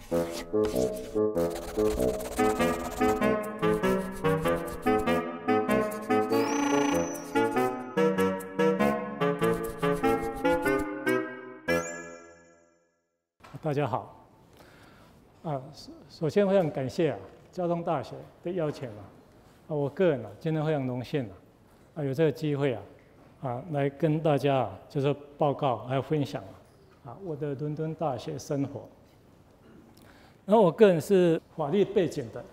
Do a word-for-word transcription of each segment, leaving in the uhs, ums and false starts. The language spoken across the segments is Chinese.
大家好，啊，首先非常感谢啊交通大学的邀请啊，啊，我个人啊今天非常荣幸啊，啊有这个机会啊，啊来跟大家啊就是报告还有分享啊，啊我的伦敦大学生活。然后我个人是法律背景的，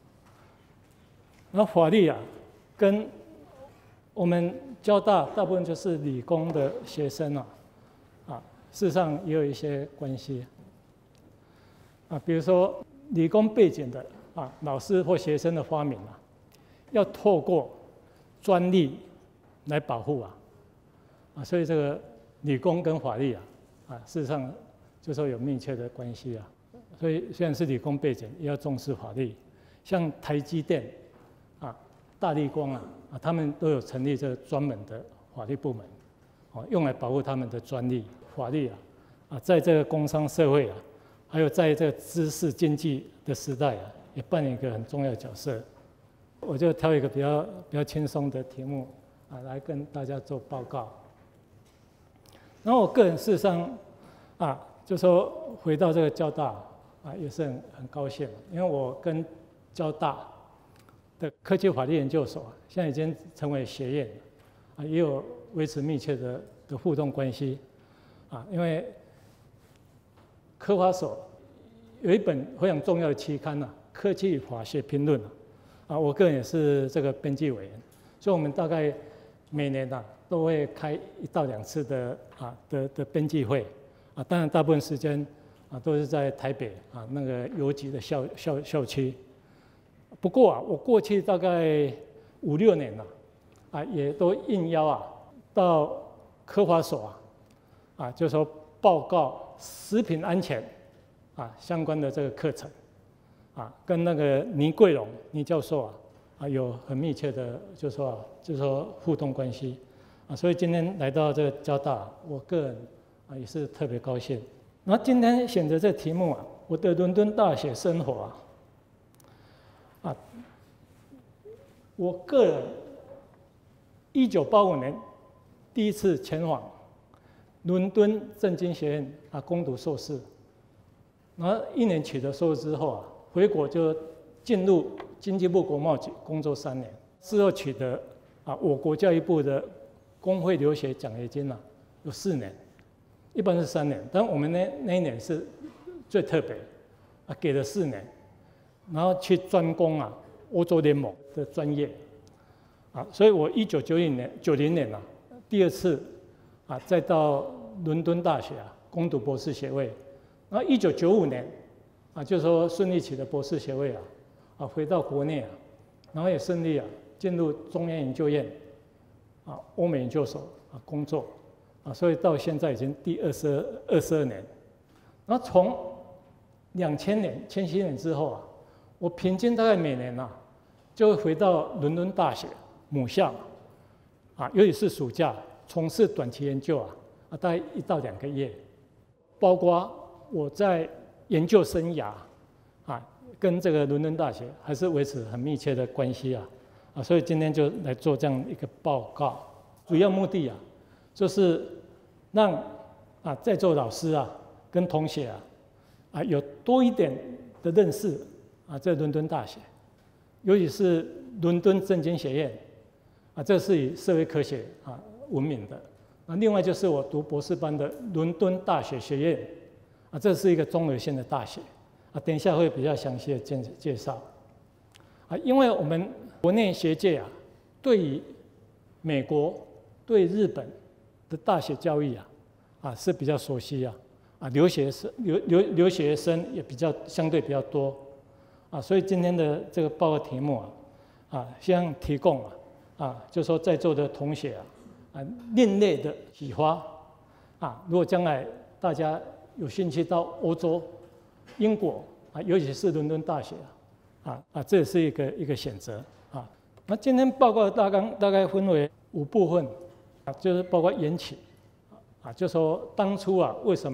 然后法律啊跟我们交大大部分就是理工的学生啊，啊事实上也有一些关系。啊，比如说理工背景的啊，老师或学生的发明啊，要透过专利来保护啊，啊，所以这个理工跟法律啊，啊，事实上就说有密切的关系啊。所以虽然是理工背景，也要重视法律。像台积电啊、大立光啊，啊，他们都有成立这个专门的法律部门，哦，用来保护他们的专利法律啊，啊，在这个工商社会啊。还有在这个知识经济的时代啊，也扮演一个很重要的角色。我就挑一个比较比较轻松的题目啊，来跟大家做报告。然后我个人事实上啊，就说回到这个交大啊，也是很很高兴，因为我跟交大的科技法律研究所啊，现在已经成为学院啊，也有维持密切的的互动关系啊，因为科法所有一本非常重要的期刊呐，《科技法学评论》啊，我个人也是这个编辑委员，所以我们大概每年呐都会开一到两次的啊的的编辑会啊，当然大部分时间啊都是在台北啊那个邮局的校校校区。不过啊，我过去大概五六年了啊，也都应邀啊到科法所啊啊，就说报告食品安全啊相关的这个课程啊，跟那个倪桂荣倪教授啊啊有很密切的，就说啊就说互动关系啊，所以今天来到这个交大，我个人啊也是特别高兴。然后今天选择这个题目啊，我的伦敦大学生活啊啊，我个人一九八五年第一次前往伦敦政经学院啊攻读硕士，然后一年取得硕士之后啊，回国就进入经济部国贸局工作三年，之后取得啊我国教育部的公费留学奖学金啊，有四年，一般是三年，但我们那那一年是最特别啊，给了四年，然后去专攻啊欧洲联盟的专业啊，所以我一九九零年九零年啊第二次。啊，再到伦敦大学啊攻读博士学位，然后一九九五年啊，就说顺利取得博士学位啊，啊回到国内啊，然后也顺利啊进入中央研究院啊欧美研究所啊工作啊，所以到现在已经第二十二二十二年，然后从两千年千禧年之后啊，我平均大概每年啊就会回到伦敦大学母校啊，尤其是暑假。从事短期研究啊，啊，大概一到两个月，包括我在研究生涯啊，跟这个伦敦大学还是维持很密切的关系啊，啊，所以今天就来做这样一个报告，主要目的啊，就是让啊在座老师啊跟同学啊啊有多一点的认识啊，在伦敦大学，尤其是伦敦政经学院啊，这是以社会科学啊。闻名的，那另外就是我读博士班的伦敦大学学院，啊，这是一个综合性的大学，啊，等一下会比较详细的介介绍，啊，因为我们国内学界啊，对于美国、对日本的大学教育啊，啊是比较熟悉啊，啊，留学生留留留学生也比较相对比较多，啊，所以今天的这个报告题目啊，啊，先提供啊，啊，就说在座的同学啊。啊，另类的启发啊！如果将来大家有兴趣到欧洲、英国啊，尤其是伦敦大学啊，啊，这也是一个一个选择啊。那今天报告的大纲大概分为五部分啊，就是包括缘起啊，就说当初啊为什么啊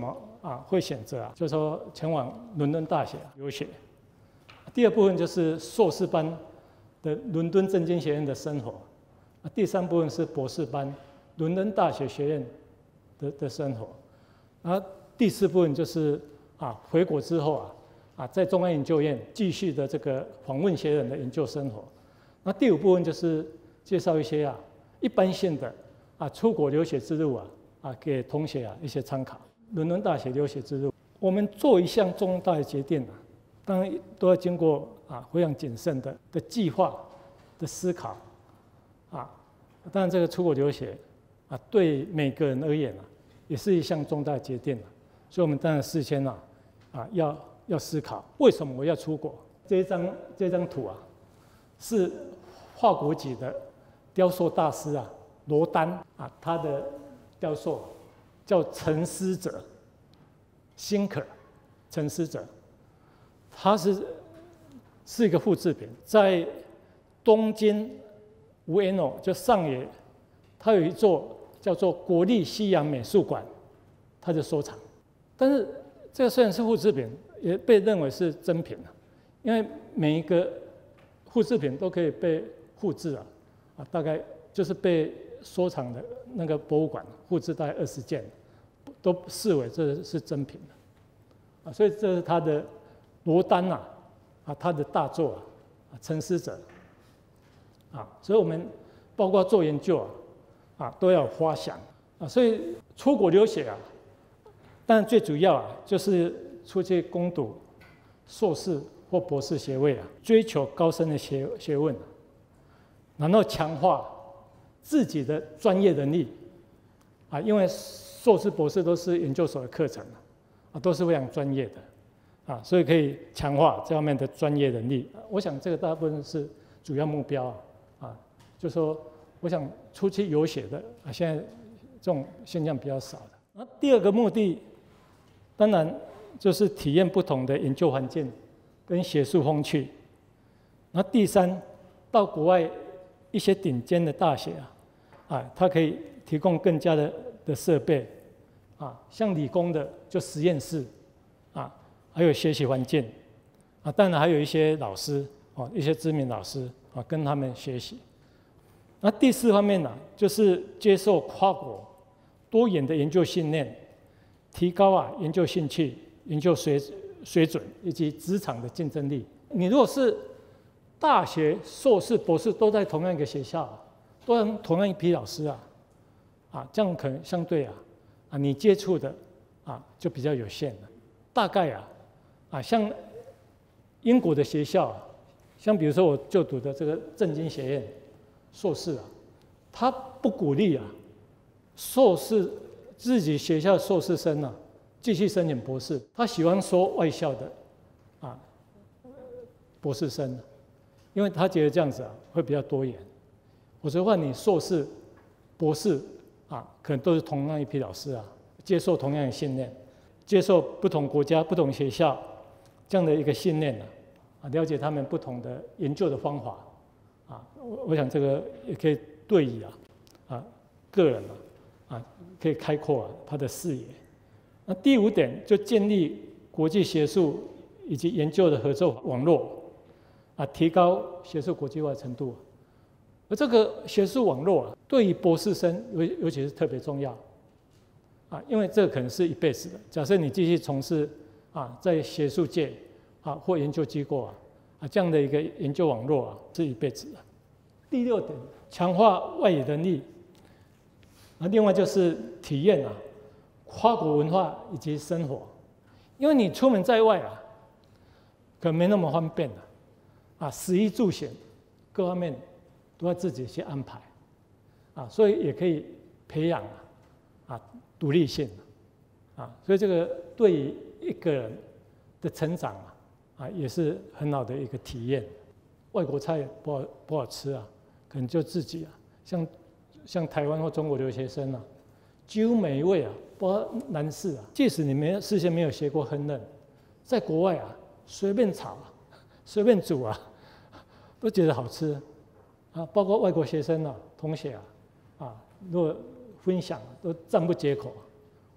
啊会选择啊，就是说前往伦敦大学留学。第二部分就是硕士班的伦敦政经学院的生活，第三部分是博士班伦敦大学学院的的生活，然后第四部分就是啊回国之后啊啊在中央研究院继续的这个访问学人的研究生活。那第五部分就是介绍一些啊一般性的啊出国留学之路啊啊给同学啊一些参考。伦敦大学留学之路，我们做一项重大的决定啊。当然都要经过啊非常谨慎的的计划的思考啊，当然这个出国留学啊对每个人而言啊也是一项重大的决定啊，所以我们当然事先啊啊要要思考为什么我要出国。这一张这张图啊是法国籍的雕塑大师啊罗丹啊他的雕塑叫沉思者 ，Thinker， 沉思者。它是是一个复制品，在东京吴彦埜就上野，它有一座叫做国立西洋美术馆，它的收藏。但是这个虽然是复制品，也被认为是真品啊，因为每一个复制品都可以被复制啊，啊，大概就是被收藏的那个博物馆复制大概二十件，都视为这是真品的啊，所以这是它的。罗丹啊，啊，他的大作啊，啊，沉思者，啊，所以我们包括做研究啊，啊，都要有发想啊，所以出国留学啊，当然最主要啊，就是出去攻读硕士或博士学位啊，追求高深的学学问，然后强化自己的专业能力啊，因为硕士、博士都是研究所的课程啊，都是非常专业的。啊，所以可以强化这方面的专业能力。我想这个大部分是主要目标啊，啊，就说我想出去游学的啊，现在这种现象比较少的。那第二个目的，当然就是体验不同的研究环境跟学术风趣。那第三，到国外一些顶尖的大学啊，啊，它可以提供更加的的设备啊，像理工的就实验室啊。还有学习环境啊，当然还有一些老师哦，一些知名老师啊，跟他们学习。那第四方面呢、啊，就是接受跨国多元的研究训练，提高啊研究兴趣、研究水水准以及职场的竞争力。你如果是大学、硕士、博士都在同样一个学校，都有同样一批老师啊，啊，这样可能相对啊啊，你接触的啊就比较有限了。大概啊。啊，像英国的学校，像比如说我就读的这个政经学院硕士啊，他不鼓励啊硕士自己学校硕士生啊继续申请博士，他喜欢收外校的啊博士生，因为他觉得这样子啊会比较多元。否则的话，你硕士、博士啊，可能都是同样一批老师啊，接受同样的训练，接受不同国家、不同学校。这样的一个训练呢，啊，了解他们不同的研究的方法，啊，我我想这个也可以对于啊，啊，个人啊，啊，可以开阔啊他的视野。那第五点就建立国际学术以及研究的合作网络，啊，提高学术国际化程度。而这个学术网络啊，对于博士生尤尤其是特别重要，啊，因为这个可能是一辈子的。假设你继续从事。啊，在学术界啊或研究机构啊啊这样的一个研究网络啊是一辈子的。第六点，强化外语能力。啊，另外就是体验啊跨国文化以及生活，因为你出门在外啊，可能没那么方便啊，啊，食衣住行各方面都要自己去安排啊，所以也可以培养啊啊独立性啊，所以这个对于一个人的成长啊，啊也是很好的一个体验。外国菜不好不好吃啊，可能就自己啊，像像台湾或中国留学生啊，几乎每一位啊，包括男士啊，即使你没事先没有学过烹饪，在国外啊，随便炒、啊、随便煮啊，都觉得好吃啊。包括外国学生啊、同学啊，啊，如果分享都赞不绝口。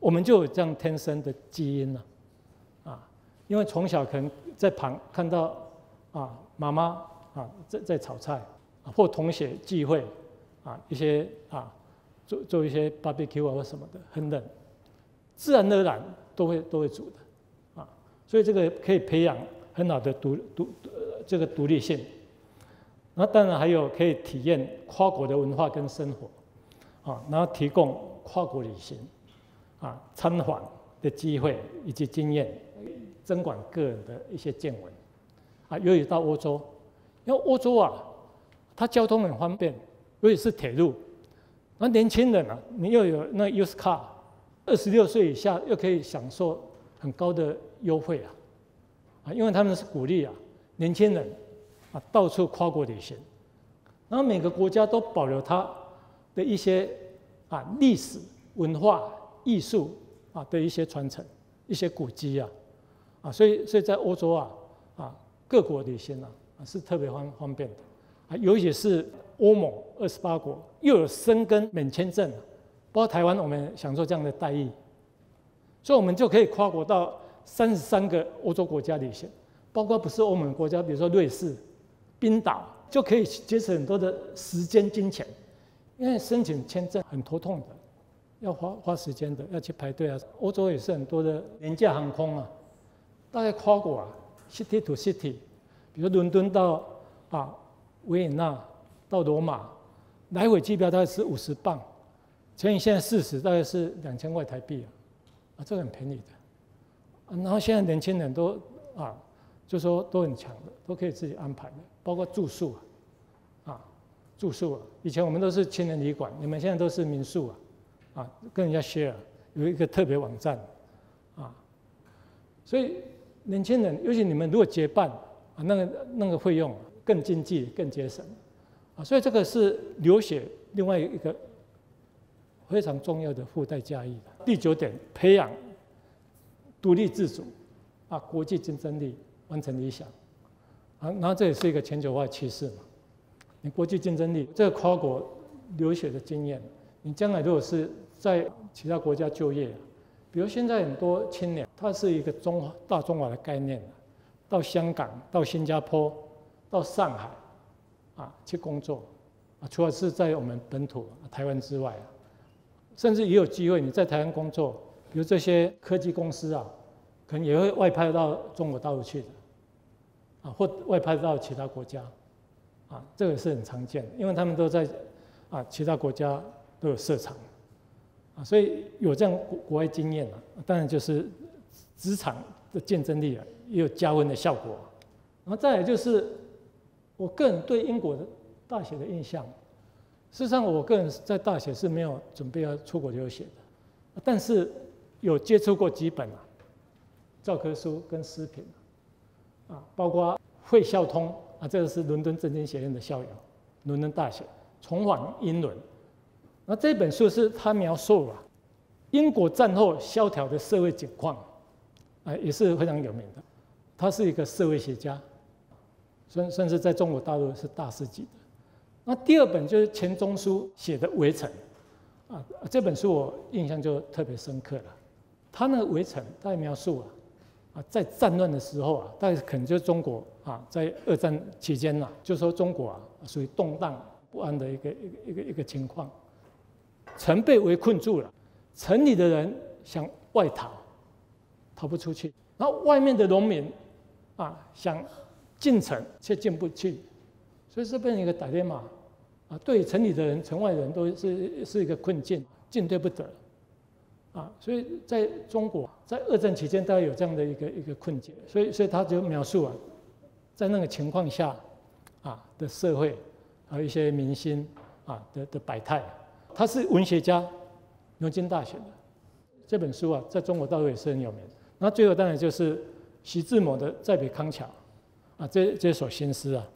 我们就有这样天生的基因了，啊，因为从小可能在旁看到啊妈妈啊在在炒菜，或同学聚会啊一些啊做做一些 barbecue 啊或什么的，很冷，自然而然都会都会煮的，啊，所以这个可以培养很好的独独这个独立性。然后当然还有可以体验跨国的文化跟生活，啊，然后提供跨国旅行，啊，参访的机会以及经验，增广个人的一些见闻，啊，尤其到欧洲，因为欧洲啊，它交通很方便，尤其是铁路，那年轻人啊，你又有那 used car， 二十六岁以下又可以享受很高的优惠啊，啊，因为他们是鼓励啊年轻人。啊，到处跨国旅行，然后每个国家都保留它的一些啊历史文化、艺术啊的一些传承、一些古迹啊，啊，所以所以在欧洲啊啊各国旅行啊啊是特别方方便的啊，尤其是欧盟二十八国又有申根免签证，包括台湾我们享受这样的待遇，所以我们就可以跨国到三十三个欧洲国家旅行，包括不是欧盟国家，比如说瑞士。冰岛就可以节省很多的时间金钱，因为申请签证很头痛的，要花花时间的，要去排队啊。欧洲也是很多的廉价航空啊，大概跨国啊 ，city to city， 比如伦敦到啊维也纳到罗马，来回机票大概是五十磅，乘以现在四十，大概是两千块台币啊，啊，这个很便宜的。啊、然后现在年轻人都啊。就说都很强的，都可以自己安排的，包括住宿啊，啊，住宿啊，以前我们都是青年旅馆，你们现在都是民宿啊，啊，跟人家 share 有一个特别网站，啊，所以年轻人，尤其你们如果结伴啊，那个那个费用更经济、更节省，啊，所以这个是留学另外一个非常重要的附带价益的。第九点，培养独立自主啊，国际竞争力。完成理想，啊，然后这也是一个全球化趋势嘛。你国际竞争力，这个跨国留学的经验，你将来如果是在其他国家就业，比如现在很多青年，他是一个中大中华的概念，到香港、到新加坡、到上海，啊，去工作，啊，除了是在我们本土台湾之外，甚至也有机会你在台湾工作，比如这些科技公司啊，可能也会外派到中国大陆去的。啊，或外派到其他国家，啊，这个是很常见的，因为他们都在啊其他国家都有设厂，啊，所以有这样国国外经验啊，当然就是职场的竞争力啊也有加温的效果。然后再来就是我个人对英国的大学的印象，事实上我个人在大学是没有准备要出国留学的，但是有接触过几本啊教科书跟诗评。啊，包括会校通啊，这个是伦敦政经学院的校友，伦敦大学重返英伦。那这本书是他描述啊英国战后萧条的社会景况，啊也是非常有名的。他是一个社会学家，甚甚至在中国大陆是大师级的。那第二本就是钱钟书写的《围城》，啊这本书我印象就特别深刻了。他那个《围城》他描述啊。啊，在战乱的时候啊，大概可能就是中国啊，在二战期间呐、啊，就说中国啊属于动荡不安的一个一个一个一个情况，城被围困住了，城里的人想外逃，逃不出去，然后外面的农民啊想进城却进不去，所以这变成一个打猎马啊，对城里的人、城外人都是是一个困境，进退不得。啊，所以在中国，在二战期间，大概有这样的一个一个困境，所以所以他就描述啊，在那个情况下，啊的社会，还有一些民心啊的的百态。他是文学家，牛津大学的这本书啊，在中国大陆也是很有名。那最后当然就是徐志摩的《再别康桥》啊，这这首新诗啊，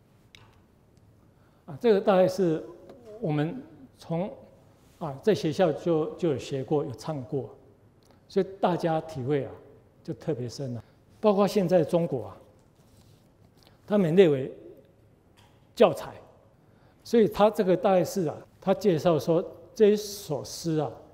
啊这个大概是我们从啊，在学校就就有学过，有唱过，所以大家体会啊就特别深了。包括现在中国啊，他们列为教材，所以他这个大概是啊，他介绍说这一首诗啊，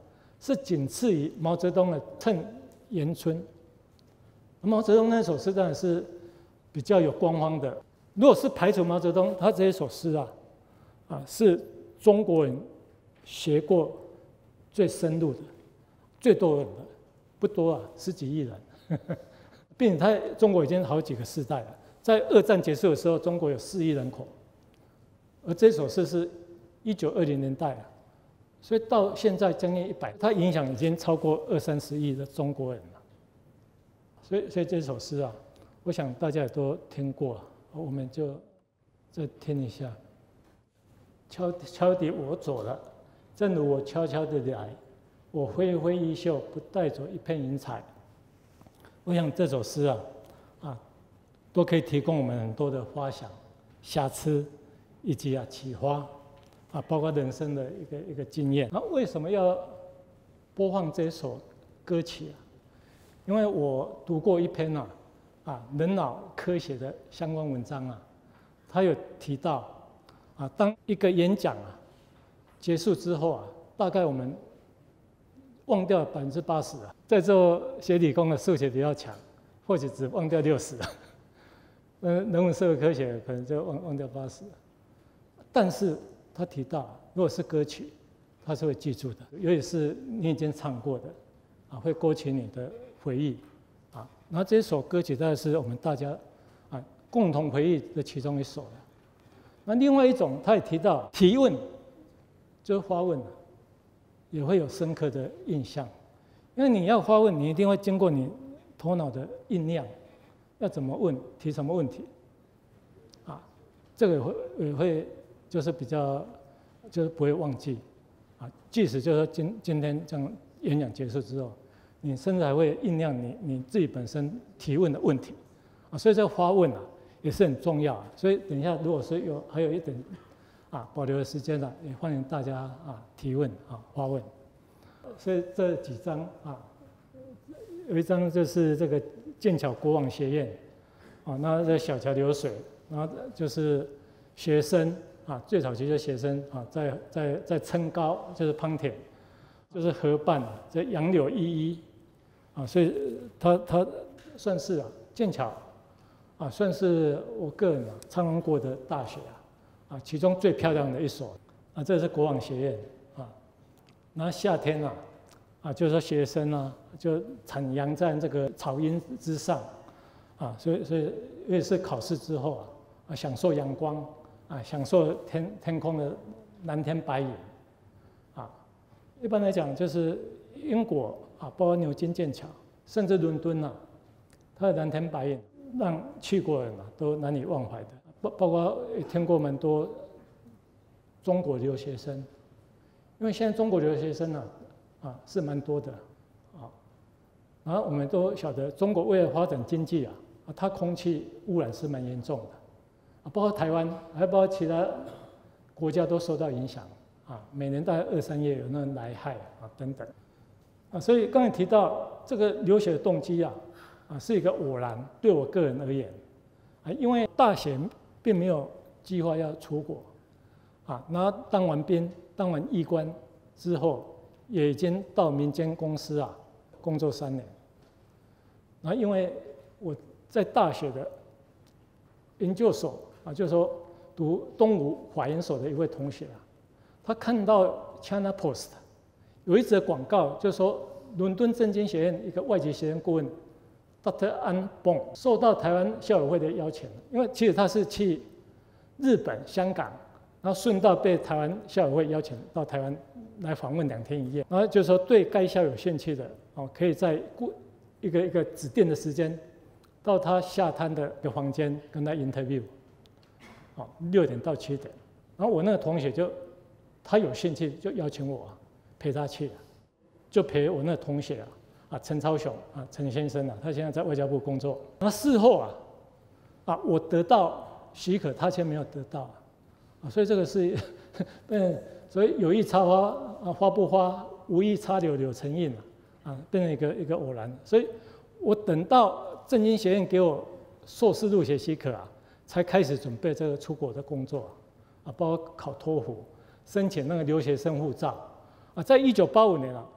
是仅次于毛泽东的《趁元春》。毛泽东那首诗当然是比较有光芒的。如果是排除毛泽东，他这一首诗啊，啊是中国人学过最深入的、最多人的，不多啊，十几亿人，并且他中国已经好几个世代了。在二战结束的时候，中国有四亿人口，而这首诗是一九二零年代啊，所以到现在将近一百，它影响已经超过二三十亿的中国人了。所以，所以这首诗啊，我想大家也都听过，我们就再听一下。敲敲的我走了，正如我悄悄的来，我挥挥衣袖，不带走一片云彩。我想这首诗啊，啊，都可以提供我们很多的发想、瑕疵，以及啊启发，啊，包括人生的一个一个经验。那为什么要播放这首歌曲啊？因为我读过一篇啊，啊人脑科学的相关文章啊，他有提到啊，当一个演讲啊结束之后啊，大概我们忘掉百分之八十啊，在座学理工的数学比较强，或许只忘掉六十啊，嗯，人文社会科学可能就忘忘掉八十。但是他提到，如果是歌曲，他是会记住的，尤其是你已经唱过的啊，会勾起你的回忆啊。然后这首歌曲当然是我们大家啊共同回忆的其中一首了。那另外一种，他也提到提问，就是发问，也会有深刻的印象。因为你要发问，你一定会经过你头脑的酝酿，要怎么问，提什么问题，啊，这个也会也会就是比较就是不会忘记，啊，即使就是说今今天这样演讲结束之后。你甚至还会酝酿你你自己本身提问的问题，啊，所以这个发问啊也是很重要啊。所以等一下，如果是有还有一点啊保留的时间呢，也欢迎大家啊提问啊发问。所以这几章啊，有一章就是这个剑桥国王学院，啊，那这小桥流水，然后就是学生啊，最早期的学生啊，在在在撑高就是滂田，就是河畔这杨柳依依。啊，所以他他算是啊剑桥啊，算是我个人啊参观过的大学啊，啊其中最漂亮的一所啊，这是国王学院啊。然后夏天啊，啊就是说学生啊就徜徉在这个草荫之上啊，所以所以因为是考试之后啊，啊享受阳光啊，享受天天空的蓝天白云啊。一般来讲就是英国。啊，包括牛津、剑桥，甚至伦敦啊，它的蓝天白云让去过人啊都难以忘怀的。包包括也听过蛮多中国留学生，因为现在中国留学生啊啊是蛮多的啊。然后我们都晓得，中国为了发展经济啊，啊它空气污染是蛮严重的啊，包括台湾，还包括其他国家都受到影响啊。每年大概二三月有那来害啊等等。啊，所以刚才提到这个留学的动机啊，啊是一个偶然，对我个人而言，啊，因为大学并没有计划要出国，啊，然后当完兵、当完役官之后，也已经到民间公司啊工作三年，然后因为我在大学的研究所啊，就是说读东吴法研所的一位同学啊，他看到 China Post。有一则广告，就是说伦敦政经学院一个外籍学生顾问 Doctor Ann Bong 受到台湾校友会的邀请，因为其实他是去日本、香港，然后顺道被台湾校友会邀请到台湾来访问两天一夜，然后就是说对该校有兴趣的哦，可以在一个一个指定的时间到他下榻的一个房间跟他 interview， 哦，六点到七点，然后我那个同学就他有兴趣就邀请我。陪他去，就陪我那同学啊，啊陈超雄啊陈先生啊，他现在在外交部工作。那事后啊，啊我得到许可，他却没有得到，啊所以这个是，嗯，所以有意插花啊花不花，无意插柳柳成荫啊，啊变成一个一个偶然。所以我等到政经学院给我硕士入学许可啊，才开始准备这个出国的工作啊，包括考托福、申请那个留学生护照。啊，在一九八五年啊，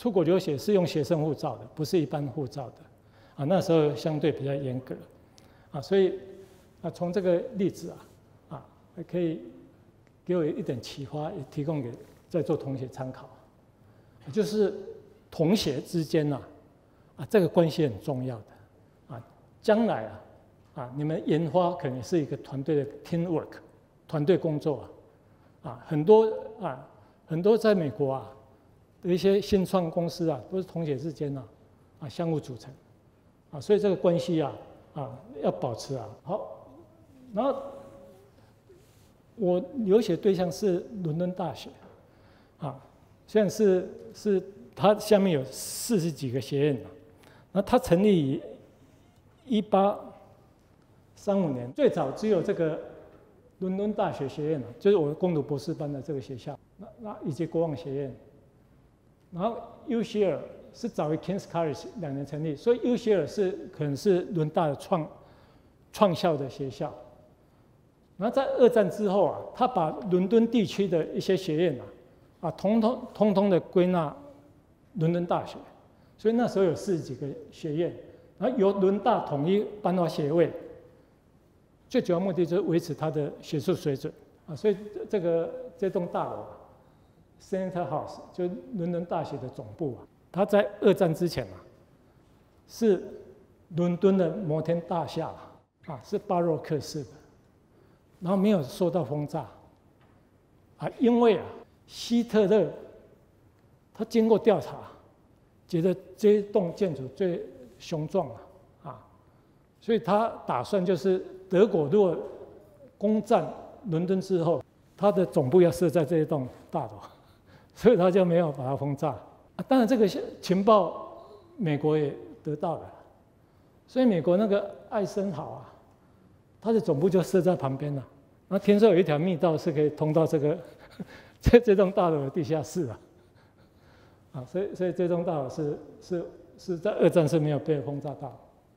出国留学是用学生护照的，不是一般护照的啊。那时候相对比较严格啊，所以啊，从这个例子啊啊，可以给我一点启发，也提供给在座同学参考。就是同学之间呐啊，这个关系很重要的啊。将来啊啊，你们研发可能是一个团队的 teamwork， 团队工作啊啊，很多啊很多在美国啊。的一些新创公司啊，都是同学之间啊，啊相互组成，啊，所以这个关系啊，啊要保持啊好。然后我留学对象是伦敦大学，啊，现在是是它下面有四十几个学院啊，那它成立于一八三五年，最早只有这个伦敦大学学院啊，就是我攻读博士班的这个学校，那那以及国王学院。然后 U C L 是早于 King's College 两年成立，所以 U C L 是可能是伦大的创创校的学校。然后在二战之后啊，他把伦敦地区的一些学院啊，啊，统统统统的归纳伦敦大学，所以那时候有四十几个学院，然后由伦大统一颁发学位，最主要目的就是维持它的学术水准啊，所以这个这栋大楼啊。Center House 就伦敦大学的总部啊，它在二战之前啊，是伦敦的摩天大厦啊，啊是巴洛克式的，然后没有受到轰炸啊，因为啊希特勒他经过调查，觉得这一栋建筑最雄壮啊，啊，所以他打算就是德国如果攻占伦敦之后，他的总部要设在这一栋大楼。所以他就没有把它轰炸啊。当然，这个情报美国也得到了，所以美国那个艾森豪啊，他的总部就设在旁边了。然后听说有一条密道是可以通到这个这这栋大楼的地下室啊，啊，所以所以这栋大楼是是是在二战是没有被轰炸到。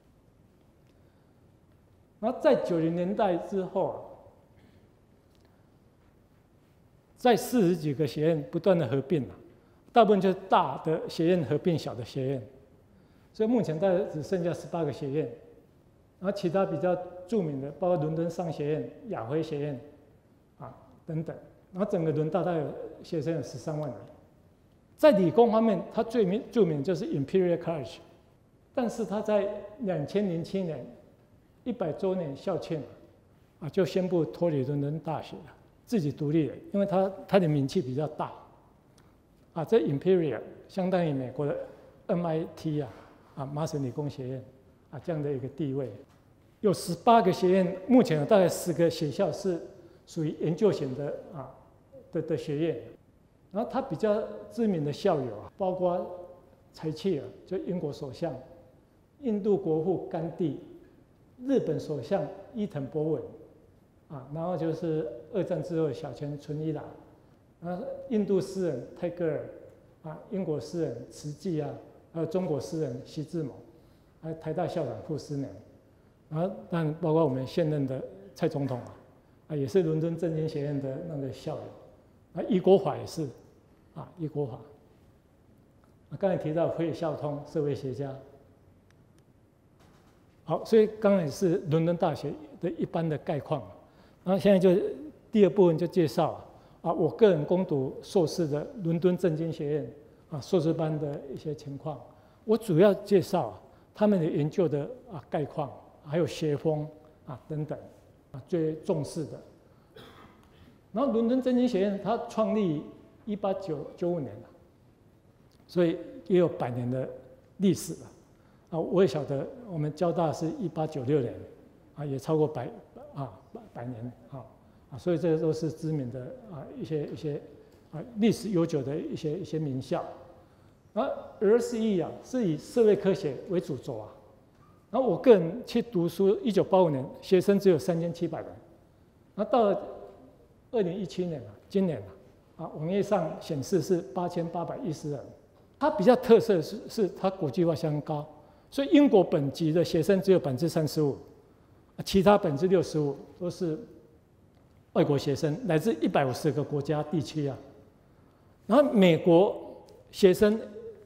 然后在九零年代之后啊。在四十几个学院不断的合并了，大部分就是大的学院合并小的学院，所以目前大概只剩下十八个学院，然后其他比较著名的，包括伦敦商学院、亚非学院啊等等，然后整个伦大大概有学生有十三万人。在理工方面，它最名著名就是 Imperial College， 但是它在两千零七年一百周年校庆啊，就宣布脱离伦敦大学了。自己独立了，因为它它的名气比较大，啊，这 Imperial 相当于美国的 M I T 啊，啊，麻省理工学院啊这样的一个地位，有十八个学院，目前有大概十个学校是属于研究型的啊的的学院，然后它比较知名的校友啊，包括柴契尔，就英国首相，印度国父甘地，日本首相伊藤博文。啊，然后就是二战之后小泉纯一郎，啊，印度诗人泰戈尔，啊，英国诗人慈济啊，还有中国诗人徐志摩，还有台大校长傅斯年，然后当然包括我们现任的蔡总统啊，啊，也是伦敦政经学院的那个校友，啊，易国华也是，啊，易国华，啊，刚才提到费孝通社会学家。好，所以刚才是伦敦大学的一般的概况。然后现在就第二部分就介绍啊，我个人攻读硕士的伦敦政经学院啊硕士班的一些情况。我主要介绍、啊、他们的研究的啊概况，还有学风啊等等啊最重视的。然后伦敦政经学院它创立一八九九五年了，所以也有百年的历史了。啊，我也晓得我们交大是一八九六年，啊也超过百。啊，百百年啊啊，所以这都是知名的啊一些一些啊历史悠久的一些一些名校。而 R S E 啊是以社会科学为主轴啊。然后我个人去读书，一九八五年学生只有三千七百人，然后到了二零一七年啊，今年啊，啊网页上显示是八千八百一十人。它比较特色的是是它国际化相当高，所以英国本籍的学生只有百分之三十五。其他百分之六十五都是外国学生，来自一百五十个国家地区啊。然后美国学生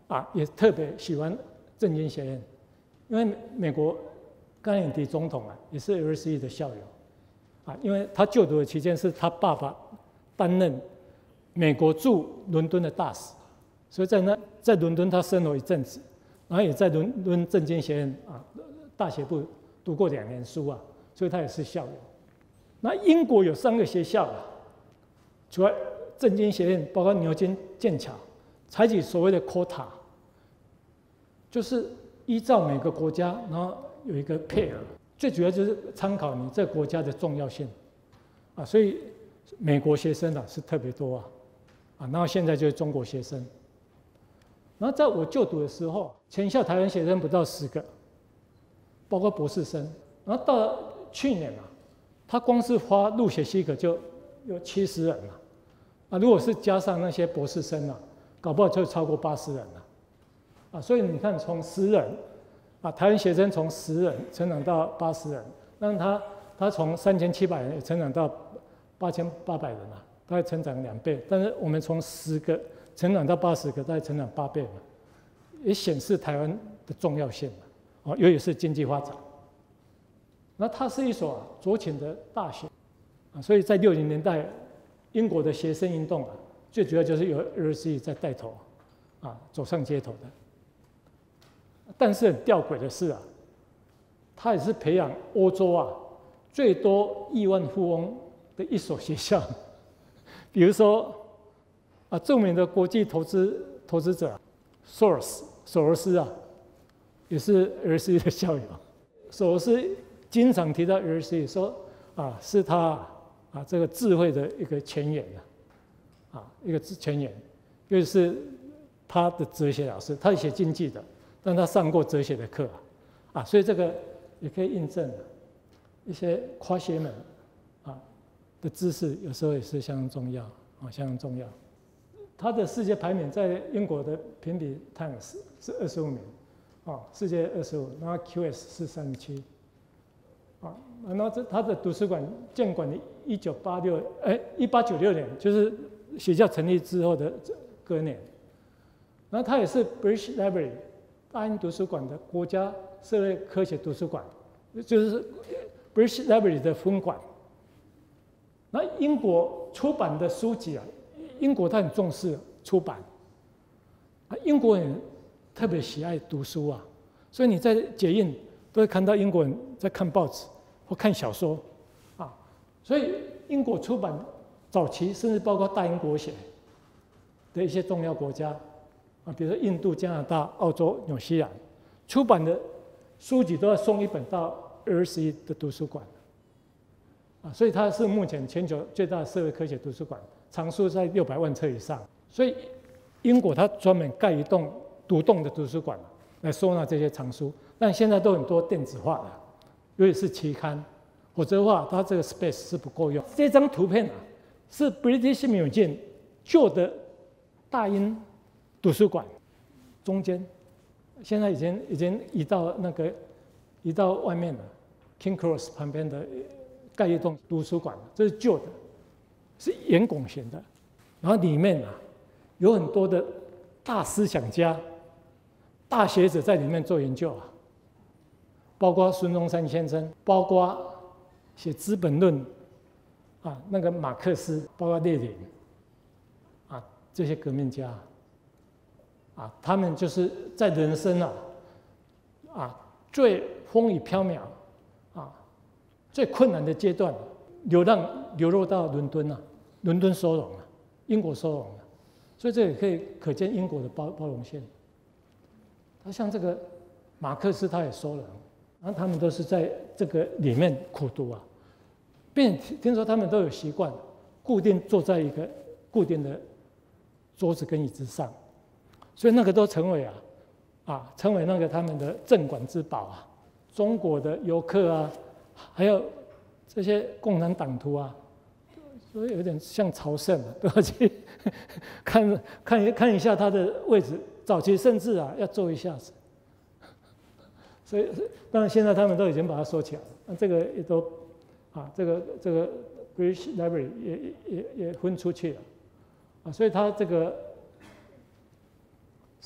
啊，也特别喜欢政经学院，因为美国甘乃迪总统啊，也是 L S E 的校友啊，因为他就读的期间是他爸爸担任美国驻伦敦的大使，所以在那在伦敦他生活一阵子，然后也在伦敦政经学院啊大学部读过两年书啊，所以他也是校友。那英国有三个学校啊，除了政经学院，包括牛津、剑桥，采取所谓的 quota， 就是依照每个国家，然后有一个配额，最主要就是参考你这个国家的重要性啊，所以美国学生啊是特别多啊，啊，然后现在就是中国学生，然后在我就读的时候，全校台湾学生不到十个，包括博士生，然后到了去年啊，他光是发入学许可就有七十人了，啊，如果是加上那些博士生啊，搞不好就超过八十人了，啊，所以你看从十人，啊，台湾学生从十人成长到八十人，那他他从三千七百人也成长到八千八百人了，大概成长两倍。但是我们从十个成长到八十个，大概成长八倍嘛，也显示台湾的重要性嘛，哦，尤其是经济发展。那它是一所、啊、左倾的大学，啊，所以在六零年代，英国的学生运动啊，最主要就是由 L S E 在带头，啊，走上街头的。但是很吊诡的是啊，它也是培养欧洲啊最多亿万富翁的一所学校。比如说啊，著名的国际投资投资者索尔斯索罗斯啊，也是 L S E 的校友。索罗斯经常提到 L S E， 说啊是他啊这个智慧的一个前沿啊，啊一个前沿，就是他的哲学老师，他是写经济的，但他上过哲学的课啊，所以这个也可以印证一些跨学门啊的知识，有时候也是相当重要啊，相当重要。他的世界排名在英国的评比 Times 是二十五名，啊，世界二十五，然后 Q S 是三十七。啊，然后这他的图书馆建馆于一九八六，哎，一八九六年，就是学校成立之后的隔年。然后他也是 British Library 大英图书馆的国家社会科学图书馆，就是 British Library 的分馆。那英国出版的书籍啊，英国他很重视出版，啊，英国人特别喜爱读书啊，所以你在捷运都会看到英国人在看报纸或看小说，啊，所以英国出版早期甚至包括大英国协的一些重要国家，啊，比如说印度、加拿大、澳洲、纽西兰，出版的书籍都要送一本到 L S E 的图书馆，啊，所以它是目前全球最大的社会科学图书馆，藏书在六百万册以上。所以英国它专门盖一栋独栋的图书馆来收纳这些藏书。但现在都很多电子化的，尤其是期刊，否则的话，它这个 space 是不够用。这张图片啊，是 British Museum 旧的大英图书馆中间，现在已经已经移到那个移到外面了 ，King Cross 旁边的盖一栋图书馆，这是旧的，是圆拱形的，然后里面啊有很多的大思想家、大学者在里面做研究啊。包括孙中山先生，包括写《资本论》啊，那个马克思，包括列宁啊，这些革命家啊，他们就是在人生啊啊最风雨飘渺啊最困难的阶段，流浪流落到伦敦啊，伦敦收容了，英国收容了，所以这也可以可见英国的包包容性。他像这个马克思，他也收容。然后他们都是在这个里面苦读啊，并听说他们都有习惯，固定坐在一个固定的桌子跟椅子上，所以那个都成为啊啊成为那个他们的镇馆之宝啊。中国的游客啊，还有这些共产党徒啊，所以有点像朝圣啊，都要去看看一看一下他的位置。早期甚至啊要坐一下子。所以，当然现在他们都已经把它收起来了。那这个也都，啊，这个这个 British Library 也也也分出去了，啊，所以它这个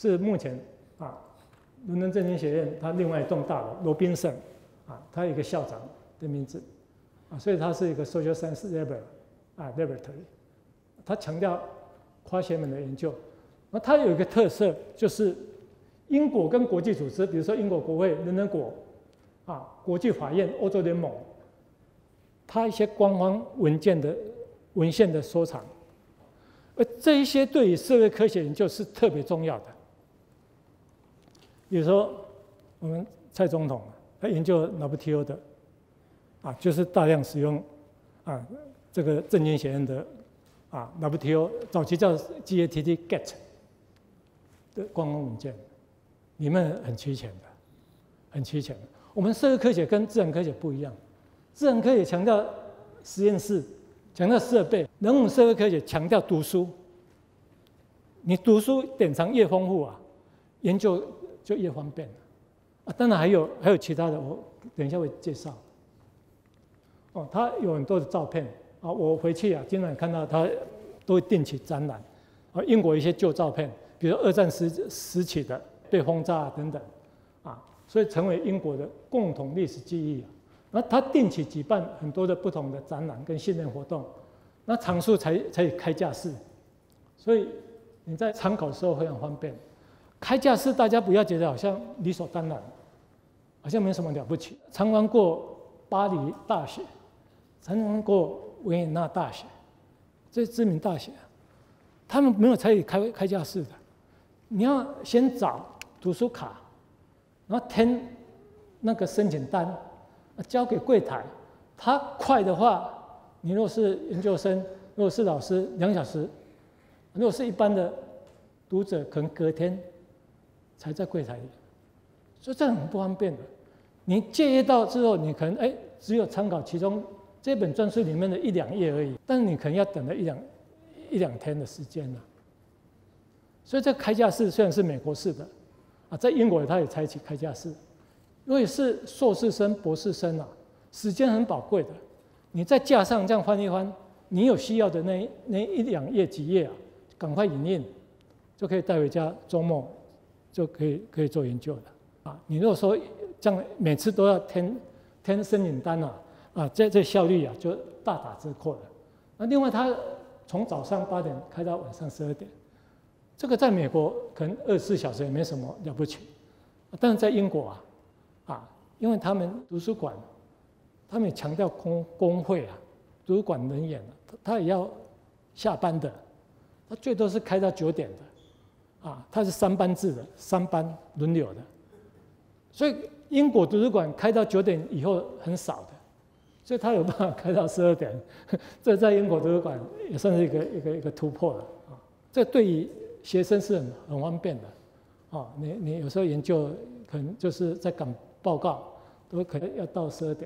是目前啊伦敦政经学院它另外一栋大楼罗宾森啊，它有一个校长的名字啊，所以它是一个 social science lab 啊 laboratory， 它强调跨学门的研究。那它有一个特色就是英国跟国际组织，比如说英国国会、联合国啊、国际法院、欧洲联盟，它一些官方文件的文献的收藏，而这一些对于社会科学研究是特别重要的。比如说，我们蔡总统他研究 W T O 的，啊，就是大量使用啊这个政经学院的啊 W T O， 早期叫 G A T T G A T T 的官方文件，里面很齐全的，很齐全的。我们社会科学跟自然科学不一样，自然科学强调实验室，强调设备；人文社会科学强调读书。你读书典藏越丰富啊，研究就越方便啊。当然还有还有其他的，我等一下会介绍。哦，他有很多的照片啊，我回去啊，经常看到他都会定期展览啊。英国一些旧照片，比如二战时时期的被轰炸等等啊，所以成为英国的共同历史记忆啊。那他定期举办很多的不同的展览跟训练活动，那藏书才才有开架式，所以你在参考的时候非常方便。开架式大家不要觉得好像理所当然，好像没什么了不起。参观过巴黎大学，参观过维也纳大学，这知名大学，他们没有采取开开架式的。你要先找图书卡，然后填那个申请单，交给柜台。他快的话，你如果是研究生，如果是老师，两小时；如果是一般的读者，可能隔天才在柜台里。所以这很不方便的。你借阅到之后，你可能哎只有参考其中这本专书里面的一两页而已，但是你可能要等了一两一两天的时间了。所以这个开架式虽然是美国式的啊，在英国它也采取开架式。如果是硕士生、博士生啊，时间很宝贵的，你在架上这样翻一翻，你有需要的那那一两页几页啊，赶快影印，就可以带回家，周末就可以可以做研究的啊。你如果说这样每次都要填填申请单啊，啊，这这效率啊就大打折扣了。那另外，它从早上八点开到晚上十二点，这个在美国可能二十四小时也没什么了不起，但是在英国啊，啊，因为他们图书馆，他们也强调工工会啊，图书馆人员啊，他也要下班的，他最多是开到九点的，啊，他是三班制的，三班轮流的，所以英国图书馆开到九点以后很少的，所以他有办法开到十二点，这在英国图书馆也算是一个一个一个突破了啊。这对于学生是很很方便的，啊，你你有时候研究可能就是在赶报告，都可能要到十二点。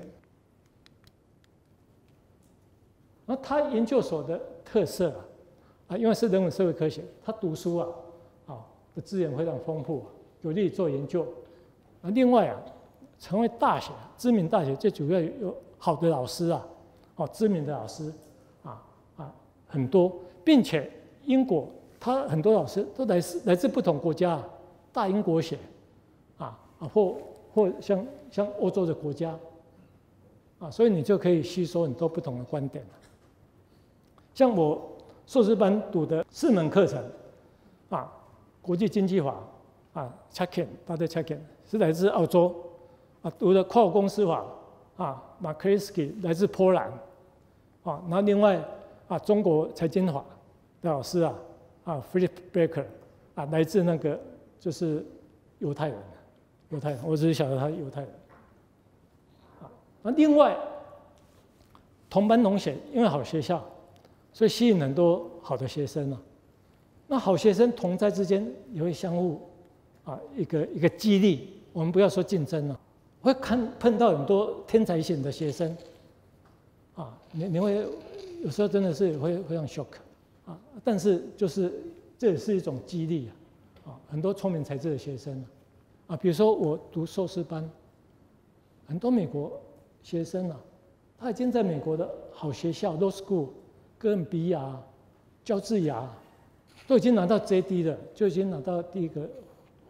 那他研究所的特色啊，啊，因为是人文社会科学，他读书啊，啊的资源非常丰富，有利于做研究。啊，另外啊，成为大学知名大学，最主要有好的老师啊，哦，知名的老师啊啊很多，并且英国他很多老师都来自来自不同国家，大英国学啊啊或或像像欧洲的国家啊，所以你就可以吸收很多不同的观点。像我硕士班读的四门课程啊，国际经济法啊 ，Chaikin 大家 Chaikin 是来自澳洲啊，读的跨国公司法啊 ，Markleski 来自波兰啊，然后另外啊，中国财经法的老师啊啊 ，Philip Baker 啊，来自那个就是犹太人，犹太人，我只是晓得他是犹太人啊。那另外同班同学，因为好学校。所以吸引很多好的学生啊，那好学生同在之间也会相互啊一个一个激励，我们不要说竞争了，会看碰到很多天才型的学生啊，你你会有时候真的是会非常 shock 啊，但是就是这也是一种激励啊，啊很多聪明才智的学生啊，比如说我读硕士班，很多美国学生啊，他已经在美国的好学校 law school。哥伦比亚、乔治亚都已经拿到 J D 了，就已经拿到第一个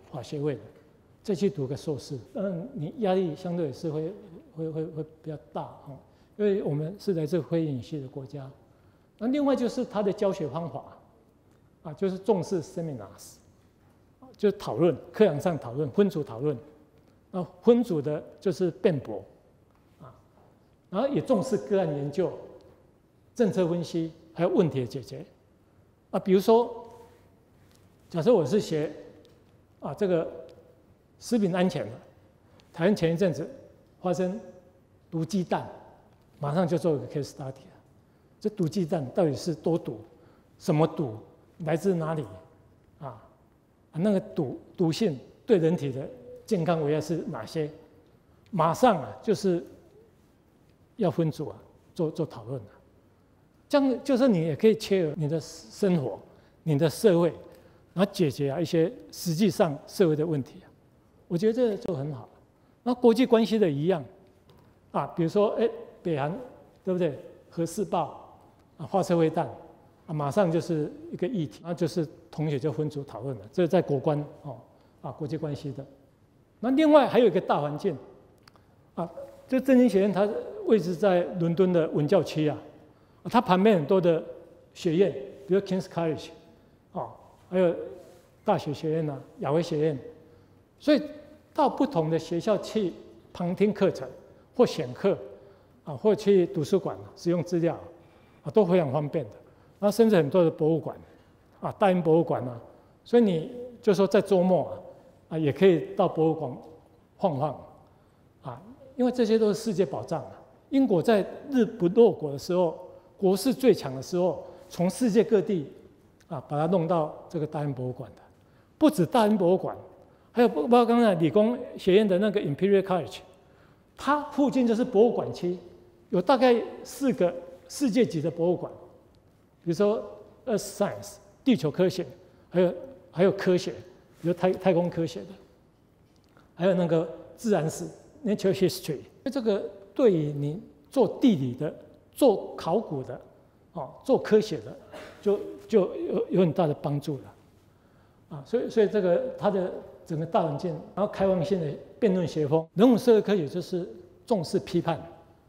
法学位的，再去读个硕士，嗯，你压力相对也是会会会会比较大哦，因为我们是来自非英语系的国家。那另外就是他的教学方法啊，就是重视 seminars， 就讨论课堂上讨论，分组讨论，那分组的就是辩驳啊，然后也重视个案研究、政策分析，还有问题的解决啊。比如说，假设我是学啊这个食品安全的，台湾前一阵子发生毒鸡蛋，马上就做一个 case study。这毒鸡蛋到底是多毒？什么毒？来自哪里？啊，那个毒毒性对人体的健康危害是哪些？马上啊，就是要分组啊，做做讨论啊。这样就是你也可以切合你的生活、你的社会，然后解决啊一些实际上社会的问题啊。我觉得这就很好。那国际关系的一样啊，比如说哎，北韩对不对？核试爆。啊，发射飞弹，啊，马上就是一个议题，然后就是同学就分组讨论了，这是在国关哦，啊，国际关系的。那另外还有一个大环境，啊，这政经学院它位置在伦敦的文教区啊，它旁边很多的学院，比如 King's College， 哦，还有大学学院啊，亚维学院，所以到不同的学校去旁听课程或选课，啊，或去图书馆使用资料。都非常方便的，那甚至很多的博物馆，啊，大英博物馆啊，所以你就说在周末啊，啊也可以到博物馆晃晃，啊，因为这些都是世界宝藏啊。英国在日不落国的时候，国势最强的时候，从世界各地啊把它弄到这个大英博物馆的，不止大英博物馆，还有包括刚才理工学院的那个 Imperial College， 它附近就是博物馆区，有大概四个。世界级的博物馆，比如说 Earth Science 地球科学，还有还有科学，比如太太空科学的，还有那个自然史 Nature History。这个对于你做地理的、做考古的、哦做科学的，就就有有很大的帮助了，啊，所以所以这个它的整个大环境，然后开放性的辩论学风，人文社会科学就是重视批判。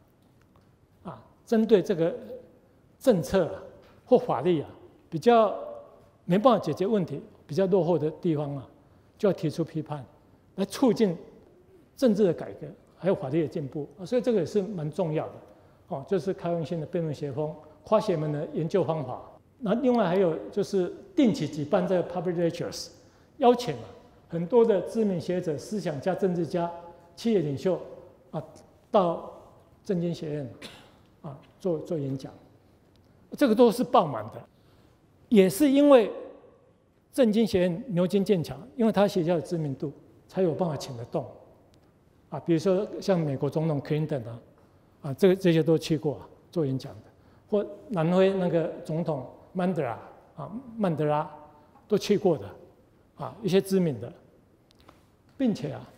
针对这个政策啊或法律啊比较没办法解决问题、比较落后的地方啊，就要提出批判，来促进政治的改革，还有法律的进步啊。所以这个也是蛮重要的哦，就是开放性的辩论学风、跨学门的研究方法。那另外还有就是定期举办这个 public lectures， 邀请啊很多的知名学者、思想家、政治家、企业领袖啊到政经学院。啊，做做演讲，这个都是爆满的，也是因为政经学院牛津、剑桥，因为他学校的知名度，才有办法请得动。啊，比如说像美国总统 Clinton 啊，啊，这个这些都去过、啊、做演讲的，或南非那个总统曼德拉啊，曼德拉都去过的，啊，一些知名的，并且啊，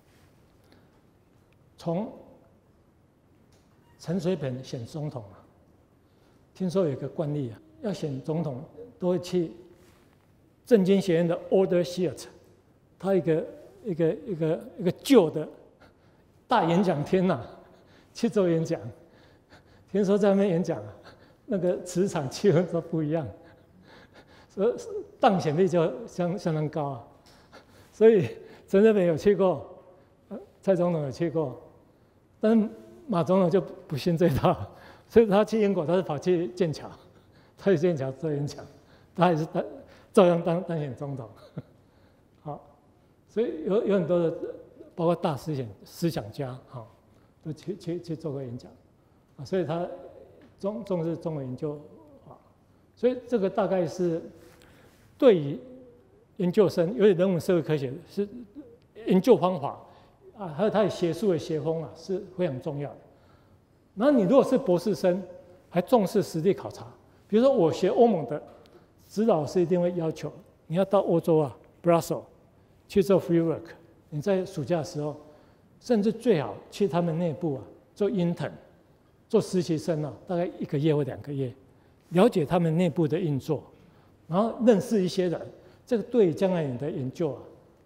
从陈水扁选总统啊，听说有一个惯例啊，要选总统都会去政经学院的 Order Theatre， 它一个一个一个一个旧的大演讲厅呐、啊，去做演讲。听说在那边演讲啊，那个磁场气氛都不一样，所以当选率就相相当高啊。所以陈水扁有去过，蔡总统有去过，但是马总统就不信这套，所以他去英国，他是跑去剑桥，他去剑桥做演讲，他还是当照样当当选总统。好，所以有有很多的，包括大思想思想家，哈，都去去去做过演讲，啊，所以他重重视中文研究，啊，所以这个大概是对于研究生，尤其人文社会科学是研究方法。啊，还有他的学术的学风啊，是非常重要的。然后你如果是博士生，还重视实地考察，比如说我学欧盟的，指导老师一定会要求你要到欧洲啊 ，Brussels 去做 free work。你在暑假的时候，甚至最好去他们内部啊做 intern， 做实习生啊，大概一个月或两个月，了解他们内部的运作，然后认识一些人，这个对将来你的研究啊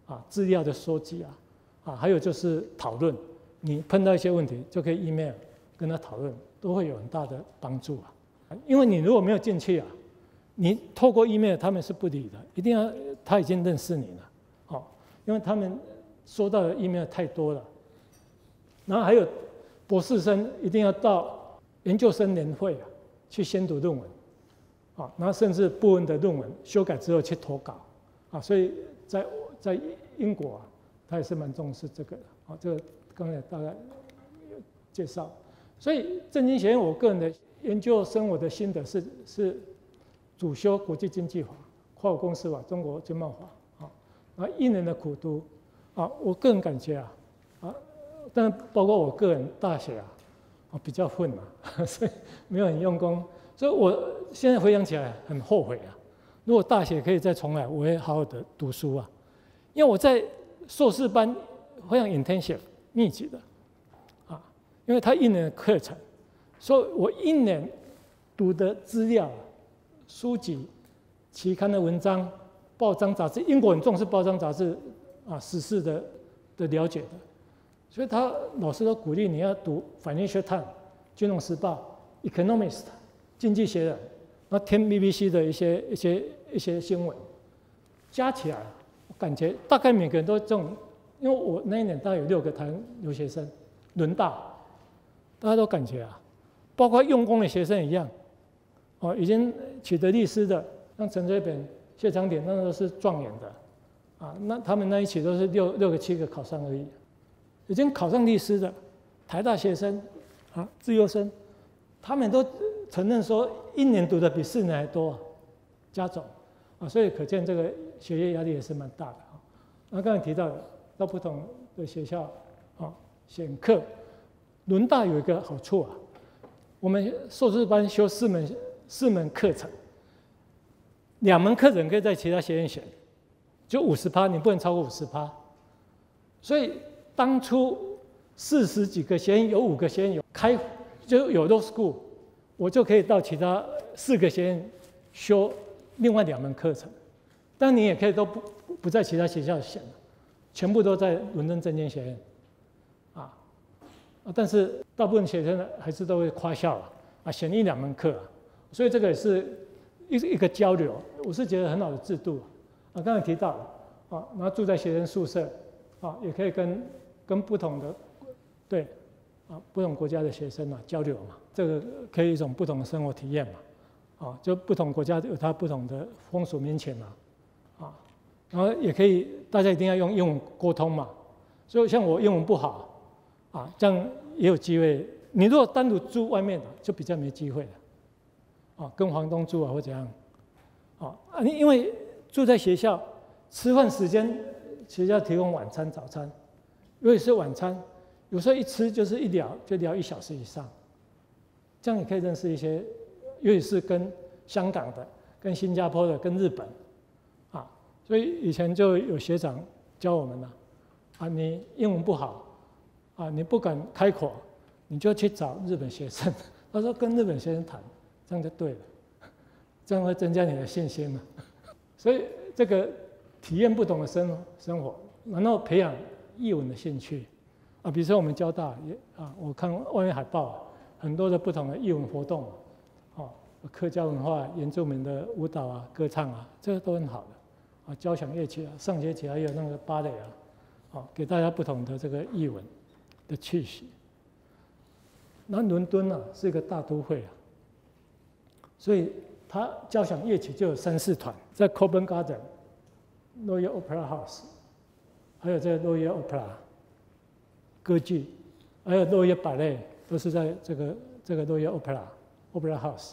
啊资料的收集啊，啊还有就是讨论，你碰到一些问题就可以 email 跟他讨论，都会有很大的帮助啊。因为你如果没有进去啊，你透过 email 他们是不理的，一定要他已经认识你了，哦，因为他们收到的 email 太多了。然后还有博士生一定要到研究生年会啊去宣读论文，啊，然后甚至部分的论文修改之后去投稿，啊，所以在在英国啊，他也是蛮重视这个的，啊，这个刚才大概介绍。所以政经学院我个人的研究生活的心得是是主修国际经济法、跨国公司法、中国经贸法，啊，然后一年的苦读，啊，我个人感觉啊，啊。但包括我个人大学啊，啊比较混嘛，所以没有很用功，所以我现在回想起来很后悔啊。如果大学可以再重来，我会好好的读书啊，因为我在硕士班非常 intensive 密集的啊，因为他一年的课程，所以我一年读的资料、书籍、期刊的文章、报章杂志，英国很重视报章杂志啊，时事的的了解的。所以他老师都鼓励你要读《Financial Times》、《金融时报》、《Economist》、《经济学人》，然后听 B B C 的一些一些一些新闻，加起来，我感觉大概每个人都这种，因为我那一年大概有六个台湾留学生，轮大，大家都感觉啊，包括用功的学生一样，哦，已经取得律师的，像陈水扁、谢长廷，那都是状元的，啊，那他们那一起都是六六个七个考上而已。已经考上律师的台大学生啊，自由生，他们都承认说，一年读的比四年还多啊，加总啊，所以可见这个学业压力也是蛮大的啊。那刚才提到的，到不同的学校啊选课，轮大有一个好处啊，我们硕士班修四门四门课程，两门课程可以在其他学院选，就五十趴，你不能超过五十趴，所以。当初四十几个学院有五个学院有开，就有 law school， 我就可以到其他四个学院修另外两门课程。但你也可以都不不在其他学校选，全部都在伦敦政经学院，啊，但是大部分学生还是都会夸笑啊，啊，选一两门课啊，所以这个也是一一个交流，我是觉得很好的制度啊。刚才提到啊，然后住在学生宿舍啊，也可以跟跟不同的对啊不同国家的学生啊交流嘛，这个可以一种不同的生活体验嘛，啊，就不同国家有它不同的风俗民情嘛，啊，然后也可以大家一定要用英文沟通嘛，所以像我英文不好啊，这样也有机会。你如果单独住外面的，就比较没机会了，啊，跟房东住啊或怎样，啊，你因为住在学校，吃饭时间学校提供晚餐、早餐。尤其是晚餐，有时候一吃就是一聊就聊一小时以上，这样也可以认识一些，尤其是跟香港的、跟新加坡的、跟日本，啊，所以以前就有学长教我们了，啊，你英文不好，啊，你不敢开口，你就去找日本学生，他说跟日本学生谈，这样就对了，这样会增加你的信心嘛。所以这个体验不同的生生活，然后培养艺文的兴趣啊，比如说我们交大也啊，我看外面海报很多的不同的艺文活动，哦，客家文化、原住民的舞蹈啊、歌唱啊，这个都很好的啊，交响乐器啊，上学期还有那个芭蕾啊，哦，给大家不同的这个艺文的气息。那伦敦啊是一个大都会啊，所以它交响乐曲就有三四团，在 Covent Garden、Royal Opera House。还有这个 Royal Opera 歌剧，还有 Royal Ballet 都是在这个这个 Royal Opera Opera House。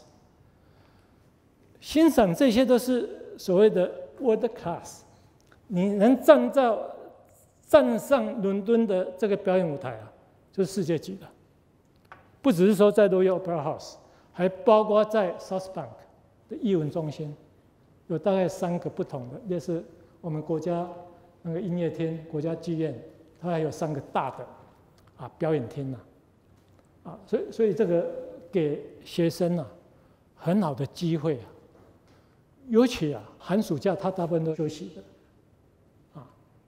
欣赏这些都是所谓的 world class， 你能站在站上伦敦的这个表演舞台啊，就是世界级的。不只是说在 Royal Opera House， 还包括在 South Bank 的艺文中心，有大概三个不同的，类似我们国家。那个音乐厅、国家剧院，它还有三个大的啊表演厅呐，啊，所以所以这个给学生啊很好的机会啊，尤其啊寒暑假他大部分都休息的，啊，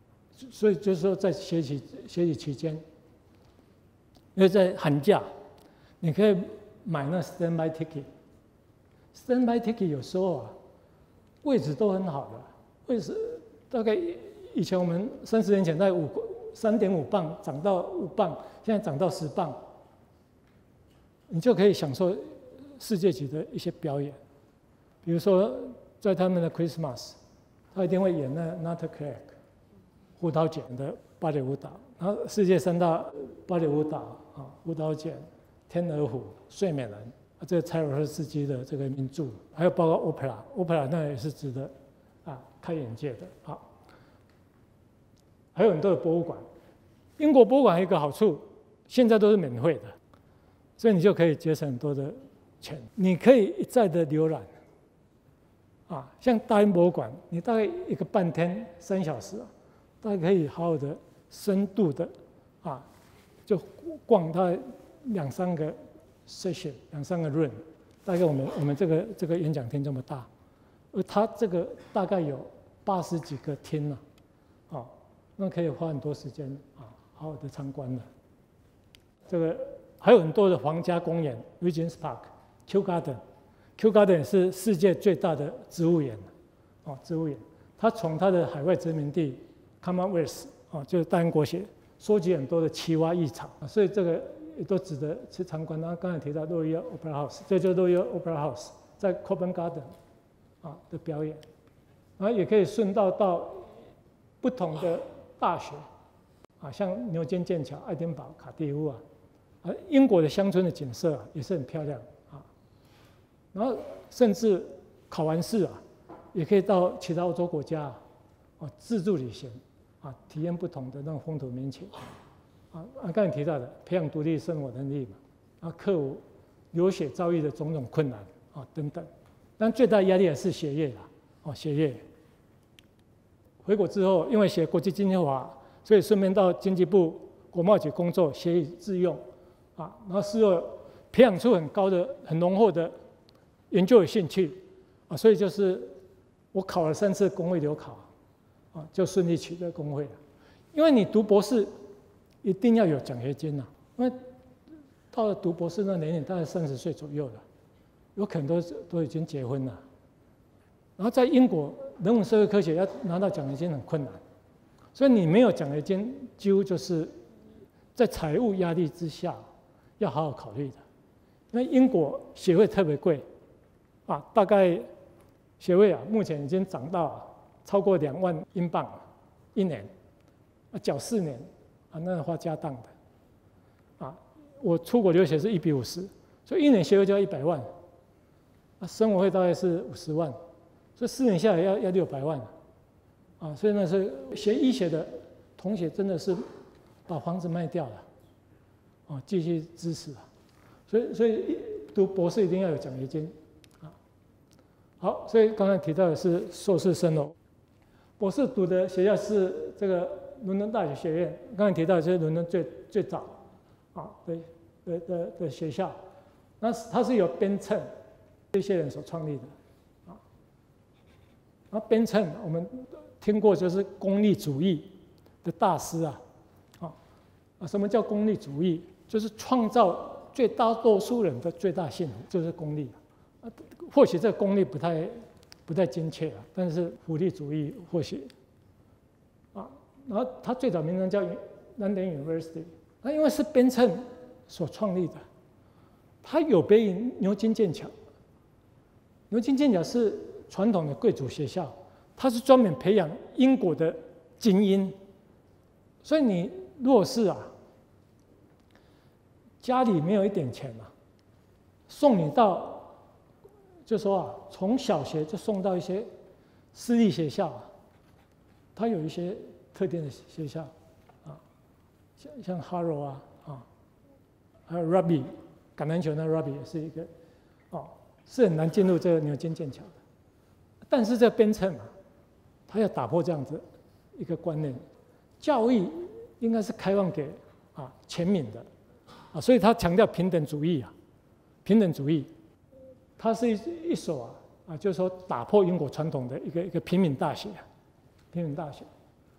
所以就是说在学习学习期间，因为在寒假，你可以买那 standby ticket。standby ticket 有时候啊，位置都很好的，位置大概以前我们三十年前在五三点五磅涨到五磅，现在涨到十磅，你就可以享受世界级的一些表演，比如说在他们的 Christmas， 他一定会演那 Nutcracker 胡桃钳的芭蕾舞蹈，然后世界三大芭蕾舞蹈啊，胡桃钳、天鹅湖、睡美人，这个柴可夫斯基的这个名著，还有包括 opera，opera 那也是值得啊开眼界的啊。还有很多的博物馆，英国博物馆有一个好处，现在都是免费的，所以你就可以节省很多的钱。你可以一再的浏览，啊，像大英博物馆，你大概一个半天三小时啊，大概可以好好的深度的啊，就逛它两三个 session， 两三个 room， 大概我们我们这个这个演讲厅这么大，而它这个大概有八十几个厅呢，啊。那可以花很多时间啊，好好的参观了。这个还有很多的皇家公园 ，Regent's Park、Kew Garden，Kew Garden 是世界最大的植物园，哦，植物园。它从它的海外殖民地 Commonwealth 哦，就是大英国协，收集很多的奇蛙异草，所以这个也都值得去参观。然后刚才提到 Royal Opera House， 这就是 Royal Opera House 在 Covent Garden 啊的表演，然后也可以顺道到不同的大学啊，像牛津、剑桥、爱丁堡、卡迪夫啊，啊，英国的乡村的景色啊也是很漂亮啊。然后甚至考完试啊，也可以到其他欧洲国家啊，啊自助旅行啊，体验不同的那种风土民情啊。啊，刚才提到的培养独立生活能力嘛，啊，克服流血遭遇的种种困难啊等等。但最大压力还是学业啦，哦，学业。回国之后，因为学国际经济法，所以顺便到经济部国贸局工作，学以致用，啊，然后事后培养出很高的、很浓厚的研究的兴趣，啊，所以就是我考了三次公会留考，啊，就顺利取得公会了。因为你读博士一定要有奖学金呐，因为到了读博士那年龄，大概三十岁左右了，有可能都都已经结婚了。然后在英国，人文社会科学要拿到奖学金很困难，所以你没有奖学金，几乎就是在财务压力之下要好好考虑的。因为英国学费特别贵，啊，大概学费啊目前已经涨到超过两万英镑一年，啊，缴四年啊，那花家当的，啊，我出国留学是一比五十，所以一年学费就要一百万，啊，生活费大概是五十万。所以四年下来要要六百万，啊，所以那是学医学的同学真的是把房子卖掉了，啊，继续支持啊，所以所以读博士一定要有奖学金，啊，好，所以刚才提到的是硕士生哦，博士读的学校是这个伦敦大学学院，刚才提到的就是伦敦最最早啊的的的的学校，那它是由边称这些人所创立的。那边称我们听过，就是功利主义的大师啊，啊啊，什么叫功利主义？就是创造最大多数人的最大幸福，就是功利啊。或许这个功利不太不太精确啊，但是福利主义或许啊。然后他最早名称叫 London University， 那因为是边称所创立的，它有别于牛津、剑桥。牛津、剑桥是传统的贵族学校，它是专门培养英国的精英，所以你若是啊，家里没有一点钱啊，送你到，就说啊，从小学就送到一些私立学校啊，它有一些特定的学校啊，像像 Harrow 啊啊，还有 Rugby 橄榄球那 Rugby 也是一个哦，是很难进入这个牛津、剑桥的。但是这边称啊，他要打破这样子一个观念，教育应该是开放给啊全民的啊，所以他强调平等主义啊，平等主义，它是一一所啊啊，就是说打破英国传统的一个一个平民大学，平民大学，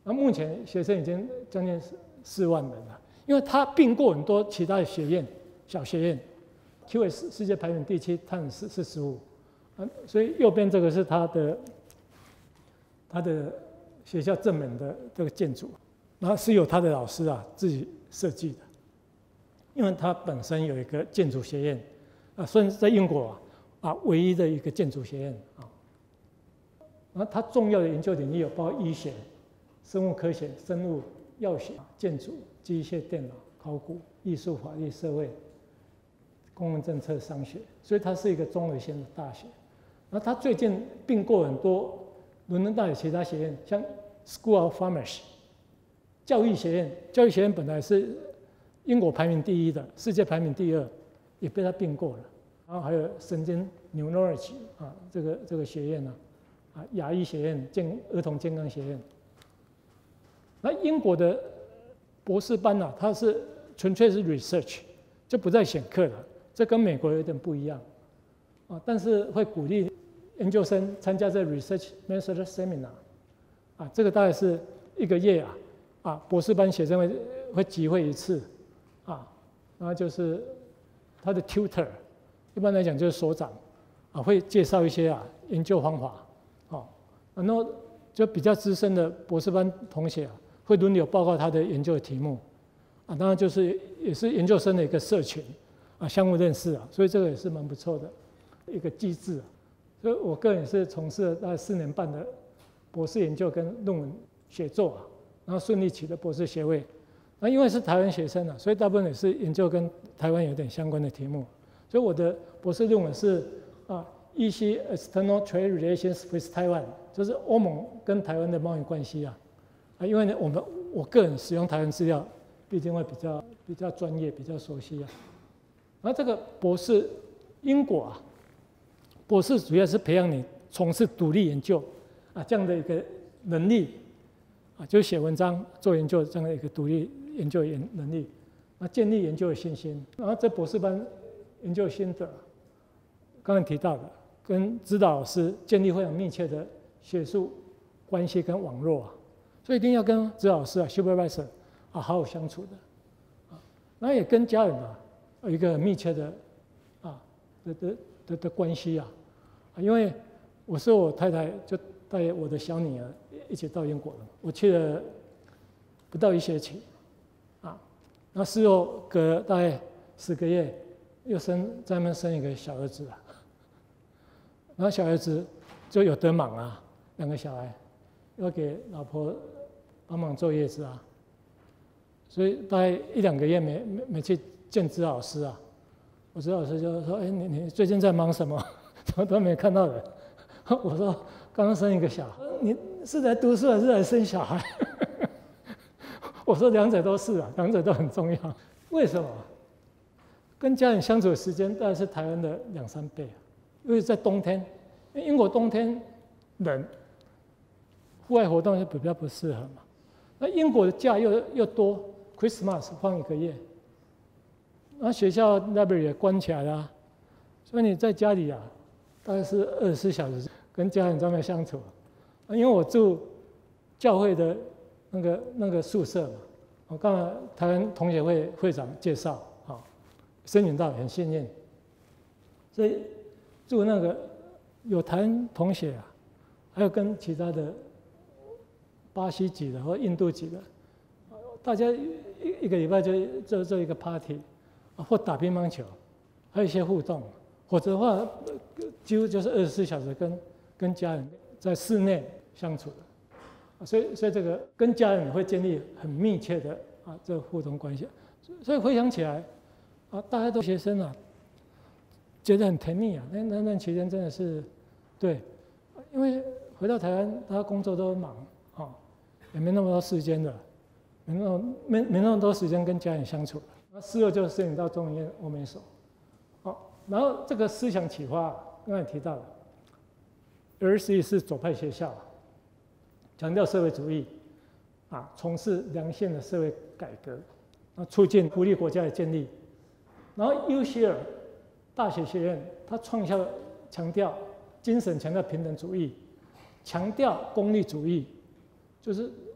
那目前学生已经将近四万人了，因为他并过很多其他的学院、小学院。Q S 世界排名第七，他是四十五，啊，所以右边这个是他的他的学校正门的这个建筑，然后是由他的老师啊自己设计的，因为他本身有一个建筑学院，啊，算是在英国啊。啊，唯一的一个建筑学院啊，然后它重要的研究领域有包括医学、生物科学、生物药学、建筑、机械、电脑、考古、艺术、法律、社会、公共政策、商学，所以它是一个综合性的大学。然后它最近并购很多伦敦大学其他学院，像 School of Pharmacy 教育学院，教育学院本来是英国排名第一的，世界排名第二，也被它并购了。然后还有神经 neurology 啊，这个这个学院呢、啊，啊，牙医学院、健儿童健康学院。那英国的博士班呢、啊，它是纯粹是 research， 就不再选课了，这跟美国有点不一样啊。但是会鼓励研究生参加这 research method seminar 啊，这个大概是一个月啊，啊，博士班学生会会集会一次啊，然后就是他的 tutor。一般来讲就是所长，啊，会介绍一些啊研究方法，哦，然后就比较资深的博士班同学啊，会轮流报告他的研究的题目，啊，当然就是也是研究生的一个社群，啊，相互认识啊，所以这个也是蛮不错的一个机制啊。所以我个人也是从事了大概四年半的博士研究跟论文写作啊，然后顺利取得博士学位。那因为是台湾学生啊，所以大部分也是研究跟台湾有点相关的题目。所以我的博士论文是啊 ，E C External Trade Relations with Taiwan， 就是欧盟跟台湾的贸易关系啊。啊，因为呢，我们我个人使用台湾资料，毕竟会比较比较专业，比较熟悉啊。然后这个博士，英国啊，博士主要是培养你从事独立研究啊这样的一个能力啊，就是写文章、做研究这样的一个独立研究研能力，啊，建立研究的信心。然后在博士班研究心得，刚才提到的，跟指导老师建立非常密切的学术关系跟网络啊，所以一定要跟指导老师啊 supervisor 啊好好相处的啊，然后也跟家人啊有一个很密切的啊的的的的关系啊，啊，因为我是我太太就带我的小女儿一起到英国了，我去了不到一学期啊，那事后隔大概十个月。又生在那边生一个小儿子啊，然后小儿子就有得忙啊，两个小孩要给老婆帮忙坐月子啊，所以大概一两个月没没没去见指导老师啊，我指导老师就说：“哎，你你最近在忙什么？怎么都没看到人？”我说：“刚刚生一个小孩。”你是来读书还是来生小孩？我说两者都是啊，两者都很重要。为什么？跟家人相处的时间大概是台湾的两三倍啊，因为在冬天，因为英国冬天冷，户外活动就比较不适合嘛。那英国的假又又多 ，Christmas 放一个月，那学校 library 也关起来了，所以你在家里啊，大概是二十四小时跟家人在那相处。因为我住教会的那个那个宿舍嘛，我刚才台湾同学会会长介绍。申请到很幸运，所以住那个有台湾同学啊，还有跟其他的巴西籍的或印度籍的，大家一一个礼拜就做做一个 party， 或打乒乓球，还有一些互动，否则的话几乎就是二十四小时跟跟家人在室内相处的，所以所以这个跟家人会建立很密切的啊这个互动关系，所以回想起来。啊，大家都学生啊，觉得很甜蜜啊。那那那期间真的是，对，因为回到台湾，大家工作都忙啊，也没那么多时间了，没那么没没那么多时间跟家人相处了。那事后就申请到中研院欧美所，好，然后这个思想启发，刚才提到了 ，R C 是左派学校，强调社会主义，啊，从事良性的社会改革，啊，促进福利国家的建立。然后 U C L 大学学院，它创校强调精神，强调平等主义，强调功利主义，就是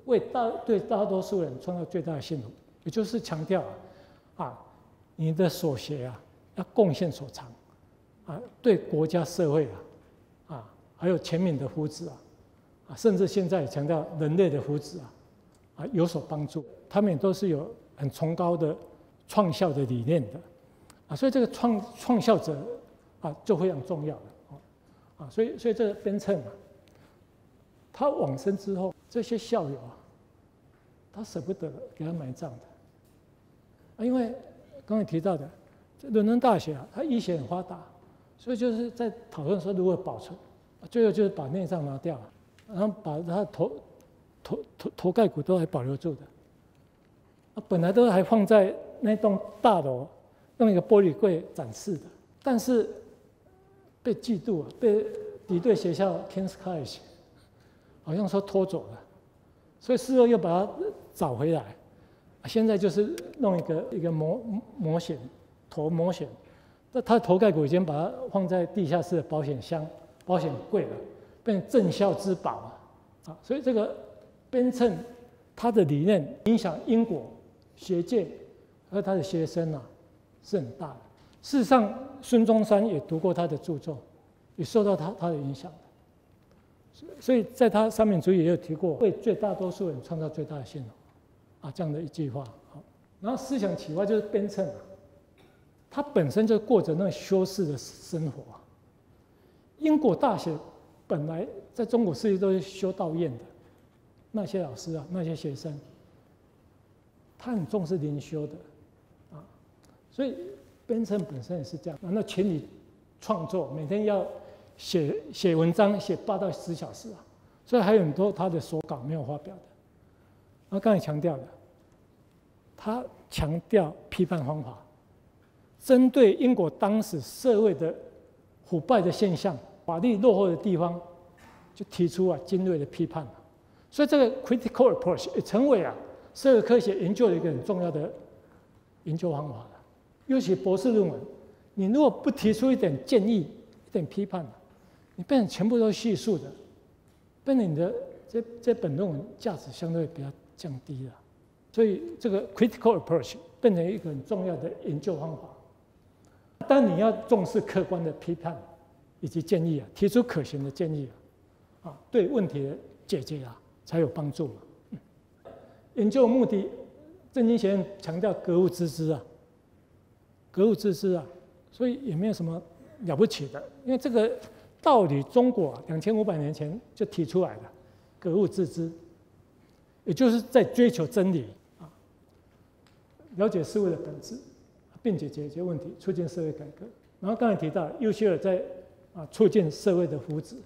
为大对大多数人创造最大的幸福，也就是强调啊，啊你的所学啊要贡献所长，啊对国家社会啊，啊还有全民的福祉啊，啊甚至现在也强调人类的福祉啊，啊有所帮助。他们也都是有很崇高的创校的理念的，啊所以这个创创校者啊就非常重要了，啊所以所以这个边称啊，他往生之后，这些校友啊。他舍不得给他埋葬的，啊，因为刚才提到的，伦敦大学啊，它医学很发达，所以就是在讨论说如何保存，最后就是把内脏拿掉，然后把他头头头头盖骨都还保留住的，啊，本来都还放在那栋大楼用一个玻璃柜展示的，但是被嫉妒啊，被敌对学校 King's College 好像说拖走了。所以事后又把它找回来，现在就是弄一个一个模模型头模型，那它的头盖骨已经把它放在地下室的保险箱、保险柜了，变成镇校之宝啊！啊，所以这个边称他的理念影响英国学界和他的学生啊是很大的。事实上，孙中山也读过他的著作，也受到他他的影响。所以在他三民主义也有提过，为最大多数人创造最大的幸福，啊，这样的一句话。然后思想启发就是边称啊，他本身就过着那修士的生活。英国大学本来在中国世界都是修道院的，那些老师啊，那些学生，他很重视灵修的，啊，所以边称本身也是这样。那全力创作，每天要。写写文章写八到十小时啊，所以还有很多他的手稿没有发表的。然后刚才强调的，他强调批判方法，针对英国当时社会的腐败的现象、法律落后的地方，就提出啊尖锐的批判。所以这个 critical approach 也成为啊社会科学研究的一个很重要的研究方法了。尤其博士论文，你如果不提出一点建议、一点批判，你变成全部都叙述的，变成你的这这本论文价值相对比较降低了。所以这个 critical approach 变成一个很重要的研究方法。但你要重视客观的批判以及建议啊，提出可行的建议啊，啊，对问题的解决啊才有帮助嘛。嗯、研究目的，政经学院强调格物致知啊，格物致知啊，所以也没有什么了不起的，因为这个。道理中国两千五百年前就提出来了，格物致知，也就是在追求真理啊，了解事物的本质，并且解决问题，促进社会改革。然后刚才提到，优秀的在啊促进社会的福祉。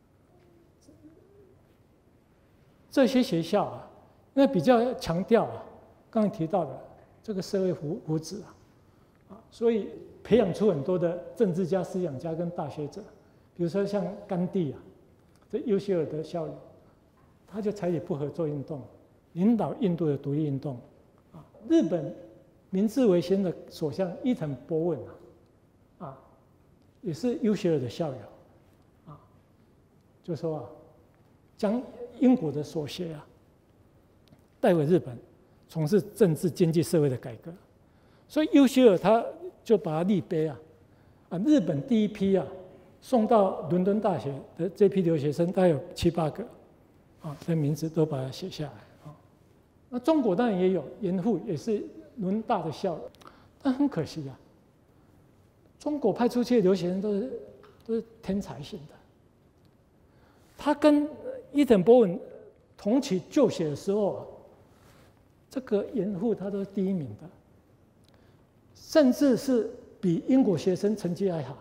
这些学校啊，那比较强调啊，刚才提到的这个社会福福祉啊，啊，所以培养出很多的政治家、思想家跟大学者。比如说像甘地啊，这优秀的校友，他就采取不合作运动，领导印度的独立运动。啊，日本明治维新的首相伊藤博文啊，啊，也是优秀的校友，啊，就说啊，将英国的所学啊带回日本，从事政治、经济、社会的改革。所以优秀的他就把他立碑啊，啊，日本第一批啊。送到伦敦大学的这批留学生，大概有七八个，啊，这名字都把它写下来啊。那中国当然也有，严复也是伦大的校友，但很可惜啊，中国派出去的留学生都是都是天才型的。他跟伊藤博文同期就学的时候啊，这个严复他都是第一名的，甚至是比英国学生成绩还好。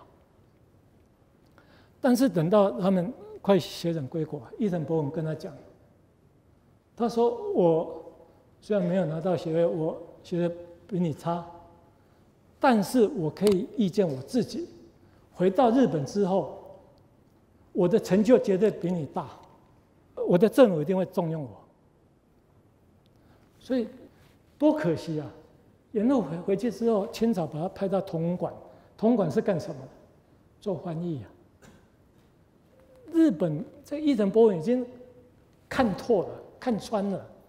但是等到他们快学成归国，伊藤博文跟他讲，他说：“我虽然没有拿到学位，我学的比你差，但是我可以预见我自己回到日本之后，我的成就绝对比你大，我的政府一定会重用我。”所以多可惜啊！严复回回去之后，清朝把他派到同文馆，同文馆是干什么的？做翻译啊。日本这伊藤博文已经看透了、看穿了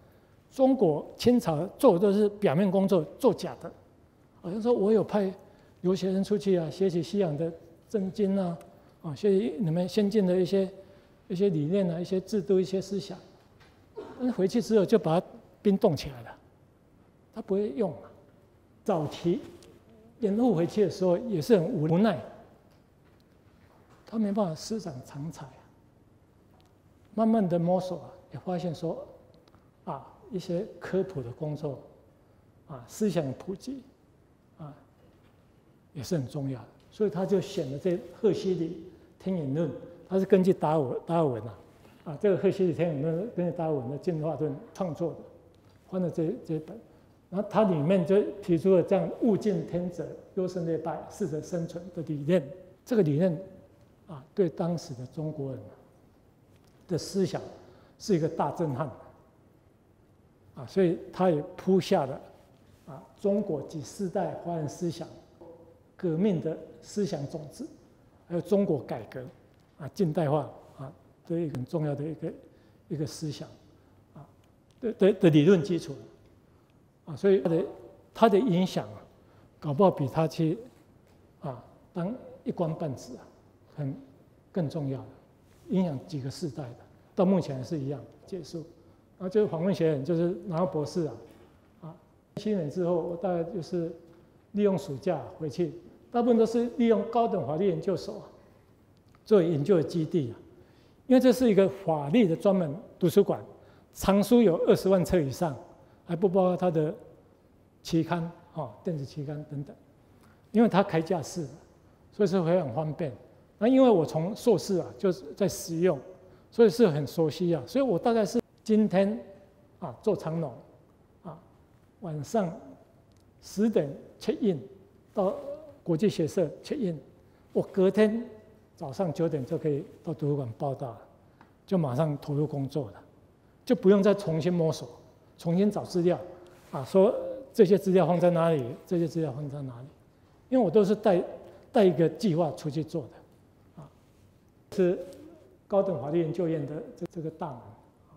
中国清朝做的都是表面工作，做假的，好像说我有派留学生出去啊，学习西洋的政经啊，啊，学习你们先进的一些一些理念啊，一些制度、一些思想，但是回去之后就把它冰冻起来了，他不会用啊。早期严复回去的时候也是很无奈，他没办法施展长才啊，慢慢的摸索啊，也发现说啊。一些科普的工作，啊，思想普及，啊，也是很重要的。所以他就选了这赫胥黎天演论，他是根据达尔达尔文啊，啊，这个赫胥黎天演论根据达尔文的进化论创作的，翻了这这本，然后它里面就提出了这样物竞天择、优胜劣败、适者生存的理念。这个理念啊，对当时的中国人的思想是一个大震撼。啊，所以他也铺下了啊中国几世代华人思想革命的思想种子，还有中国改革啊近代化啊的一个很重要的一个一个思想啊的的的理论基础啊，所以他的他的影响啊，搞不好比他去啊当一官半职啊很更重要的，影响几个世代的，到目前还是一样结束。然后就是访问学人，就是拿到博士啊，啊，七年之后，我大概就是利用暑假回去，大部分都是利用高等法律研究所作为研究的基地啊，因为这是一个法律的专门图书馆，藏书有二十万册以上，还不包括它的期刊啊、电子期刊等等，因为它开架式，所以是非常方便。那因为我从硕士啊就是在使用，所以是很熟悉啊，所以我大概是。今天啊做长农啊，晚上十点 check in 到国际学社 check in， 我隔天早上九点就可以到图书馆报到了，就马上投入工作了，就不用再重新摸索，重新找资料啊，说这些资料放在哪里，这些资料放在哪里，因为我都是带带一个计划出去做的，啊，是高等法律研究院的这这个大门。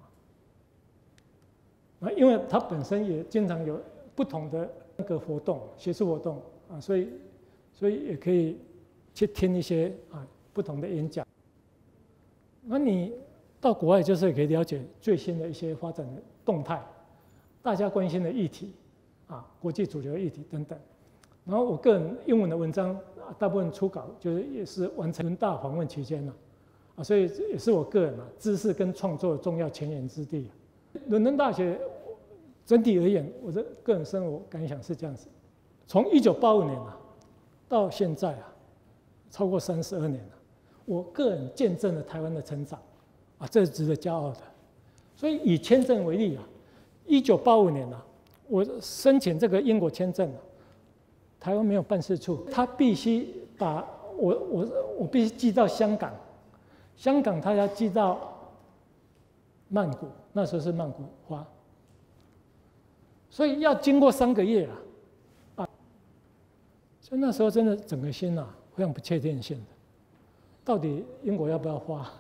啊，因为它本身也经常有不同的那个活动、学术活动啊，所以所以也可以去听一些啊不同的演讲。那你到国外就是可以了解最新的一些发展的动态，大家关心的议题啊，国际主流议题等等。然后我个人英文的文章大部分初稿就是也是完成伦大访问期间了啊，所以也是我个人啊知识跟创作的重要前沿之地。伦敦大学整体而言，我的个人生活感想是这样子：从一九八五年啊到现在啊，超过三十二年了，我个人见证了台湾的成长啊，这是值得骄傲的。所以以签证为例啊，一九八五年啊，我申请这个英国签证啊，台湾没有办事处，他必须把我我我必须寄到香港，香港他要寄到曼谷，那时候是曼谷花，所以要经过三个月啊，啊，所以那时候真的整个心啊非常不确定性的，到底英国要不要花？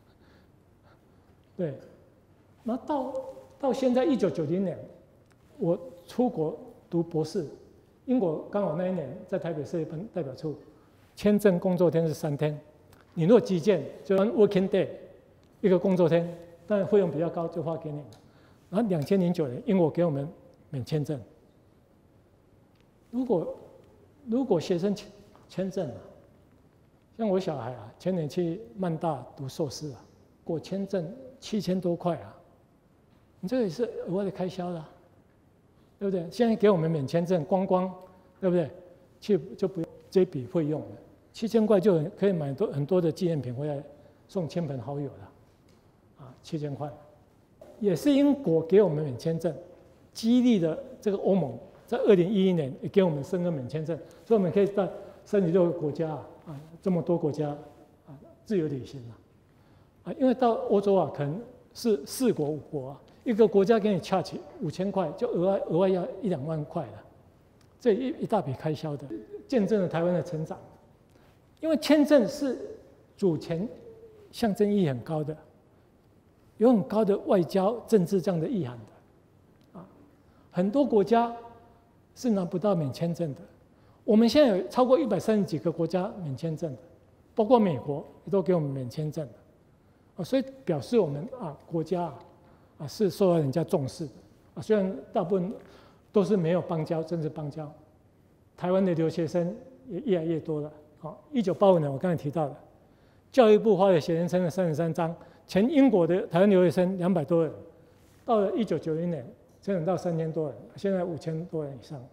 对，然后到到现在一九九零年，我出国读博士，英国刚好那一年在台北设立办代表处，签证工作天是三天，你若急件就 one working day 一个工作天。但费用比较高，就发给你了。然后两千零九年，英国给我们免签证。如果如果学生签签证啊，像我小孩啊，前年去曼大读硕士啊，过签证七千多块啊，你这个也是额外的开销啦，对不对？现在给我们免签证，光光对不对？去就不用这笔费用了，七千块就可以买多很多的纪念品回来送亲朋好友了。啊，七千块，也是英国给我们免签证，激励的这个欧盟在二零一一年也给我们申根免签证，所以我们可以在三十六个国家啊，啊这么多国家啊自由旅行啊，啊，因为到欧洲啊，可能是四国五国啊，一个国家给你洽起五千块，就额外额外要一两万块了，这一一大笔开销的，见证了台湾的成长，因为签证是主权象征意义很高的。有很高的外交、政治这样的意涵的， 很多国家是拿不到免签证的。我们现在有超过一百三十几个国家免签证的，包括美国也都给我们免签证的，啊，所以表示我们啊国家啊啊是受到人家重视的啊。虽然大部分都是没有邦交，政治邦交，台湾的留学生也越来越多了。好，一九八五年我刚才提到的，教育部发的学生签的三十三张，前英国的台湾留学生两百多人，到了一九九零年增长到三千多人，现在五千多人以上。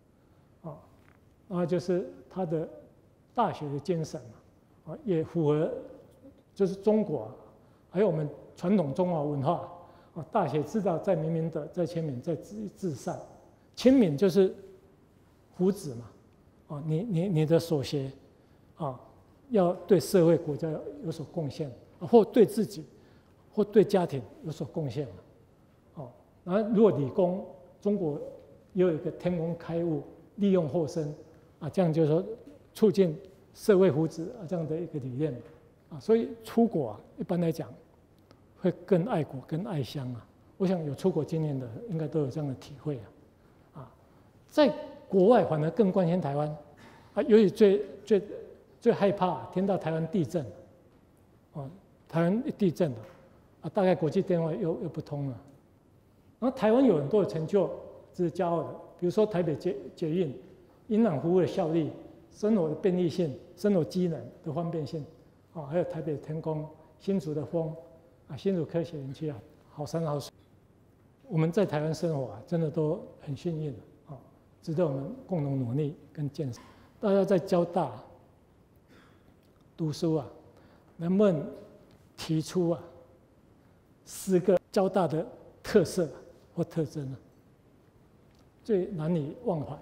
然后就是他的大学的精神啊，也符合就是中国、啊、还有我们传统中华文化啊。大学之道在明明德，在亲民，在至至善。亲民就是福祉嘛，啊，你你你的所学啊，要对社会国家有所贡献，或对自己或对家庭有所贡献嘛。哦，然后如果理工，中国也有一个天工开物，利用后生。啊，这样就是说促进社会福祉啊，这样的一个理念啊，所以出国啊，一般来讲会更爱国、更爱乡啊。我想有出国经验的，应该都有这样的体会啊。啊，在国外反而更关心台湾啊，尤其最最最害怕听到台湾地震，啊，台湾一地震了啊，大概国际电话又又不通了。然后台湾有很多的成就，这是骄傲的，比如说台北捷捷运。营养服务的效率、生活的便利性、生活机能的方便性，啊，还有台北天空、新竹的风，啊，新竹科学园区啊，好山好水。我们在台湾生活啊，真的都很幸运啊，值得我们共同努力跟建设。大家在交大读书啊，能不能提出啊十个交大的特色或特征呢？最难以忘怀。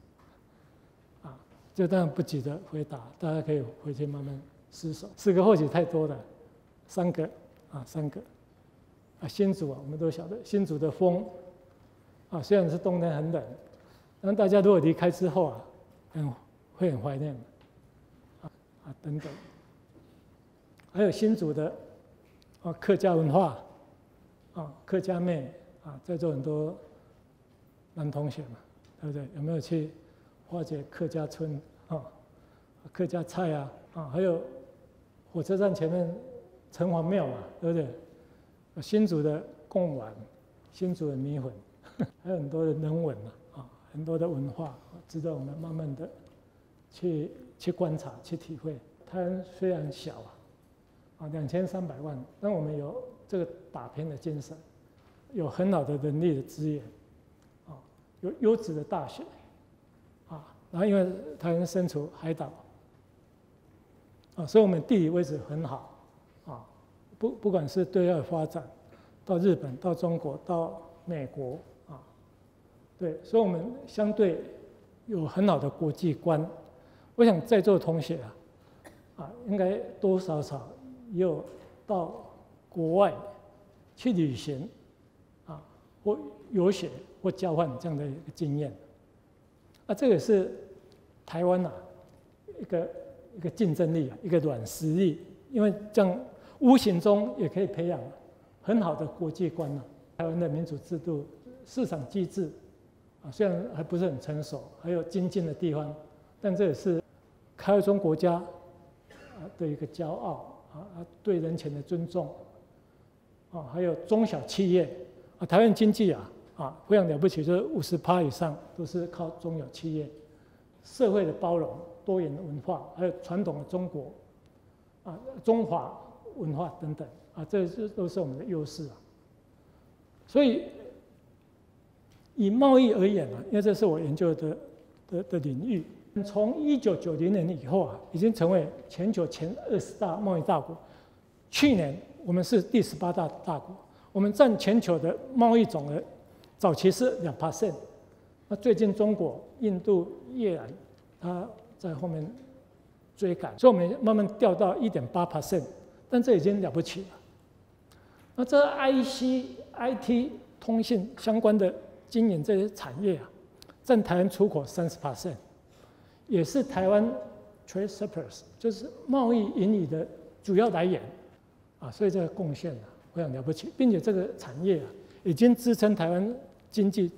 这当然不急着回答，大家可以回去慢慢思索。四个或许太多了，三个啊，三个啊。新竹啊，我们都晓得新竹的风啊，虽然是冬天很冷，但大家如果离开之后啊，很会很怀念啊啊等等。还有新竹的啊客家文化啊，客家妹啊，在座很多男同学嘛，对不对？有没有去花姐客家村啊，客家菜啊，啊，还有火车站前面城隍庙嘛，对不对？新竹的贡丸，新竹的米粉，还有很多的人文啊，很多的文化，值得我们慢慢的去去观察、去体会。台湾虽然小啊，啊两千三百万，但我们有这个打拼的精神，有很好的人力的资源，啊，有优质的大学。然后因为台湾身处海岛，啊，所以我们地理位置很好，啊，不不管是对外发展，到日本、到中国、到美国，啊，对，所以我们相对有很好的国际观。我想在座的同学啊，啊，应该多多少少也有到国外去旅行，啊，或游学或交换这样的一个经验。啊，这个是台湾啊一个一个竞争力啊，一个软实力，因为这样无形中也可以培养很好的国际观啊。台湾的民主制度、市场机制啊，虽然还不是很成熟，还有精进的地方，但这也是开发中国家啊的一个骄傲啊，对人权的尊重啊，还有中小企业啊，台湾经济啊。啊，非常了不起，就是五十趴以上都是靠中小企业，社会的包容、多元的文化，还有传统的中国啊、中华文化等等啊，这这都是我们的优势啊。所以以贸易而言啊，因为这是我研究的的的领域，从一九九零年以后啊，已经成为全球前二十大贸易大国。去年我们是第十八大大国，我们占全球的贸易总额。早期是两 percent， 那最近中国、印度、越南，它在后面追赶，所以我们慢慢掉到一点八 percent， 但这已经了不起了。那这 I C、I T、通信相关的经营这些产业啊，占台湾出口三十 percent， 也是台湾 trade surplus， 就是贸易盈余的主要来源啊，所以这个贡献啊非常了不起，并且这个产业啊已经支撑台湾经济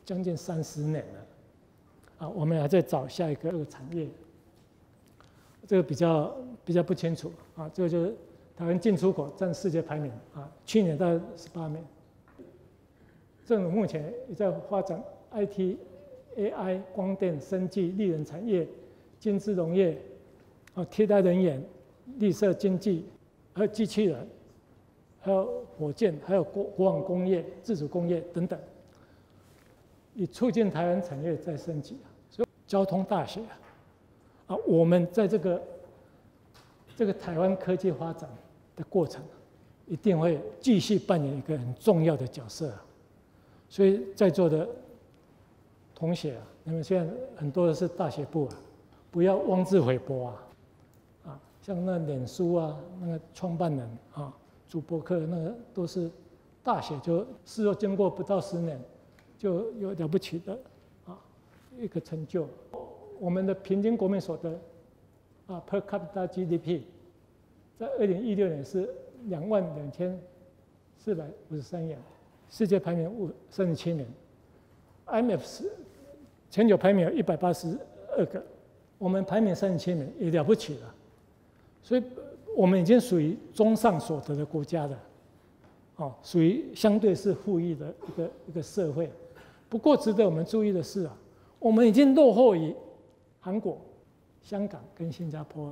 将近三十年了，啊，我们还在找下一个这个产业，这个比较比较不清楚啊，这个就是台湾进出口占世界排名啊，去年到十八名。政府目前也在发展 I T、A I、光电、生技、绿能产业、精致农业、啊替代能源、绿色经济，还有机器人，还有火箭，还有国国防工业、自主工业等等，以促进台湾产业再升级啊。所以交通大学啊，啊我们在这个这个台湾科技发展的过程，一定会继续扮演一个很重要的角色啊。所以在座的同学啊，你们现在很多的是大学部啊，不要妄自菲薄啊，啊，像那脸书啊，那个创办人啊，主播课那个都是大学就事后经过不到十年，就有了不起的啊一个成就。我们的平均国民所得啊 per capita G D P， 在二零一六年是两万两千四百五十三元。世界排名五三十七名 ，I M F 是全球排名有一百八十二个，我们排名三十七名也了不起了，所以我们已经属于中上所得的国家了，哦，属于相对是富裕的一个一个社会。不过值得我们注意的是啊，我们已经落后于韩国、香港跟新加坡了。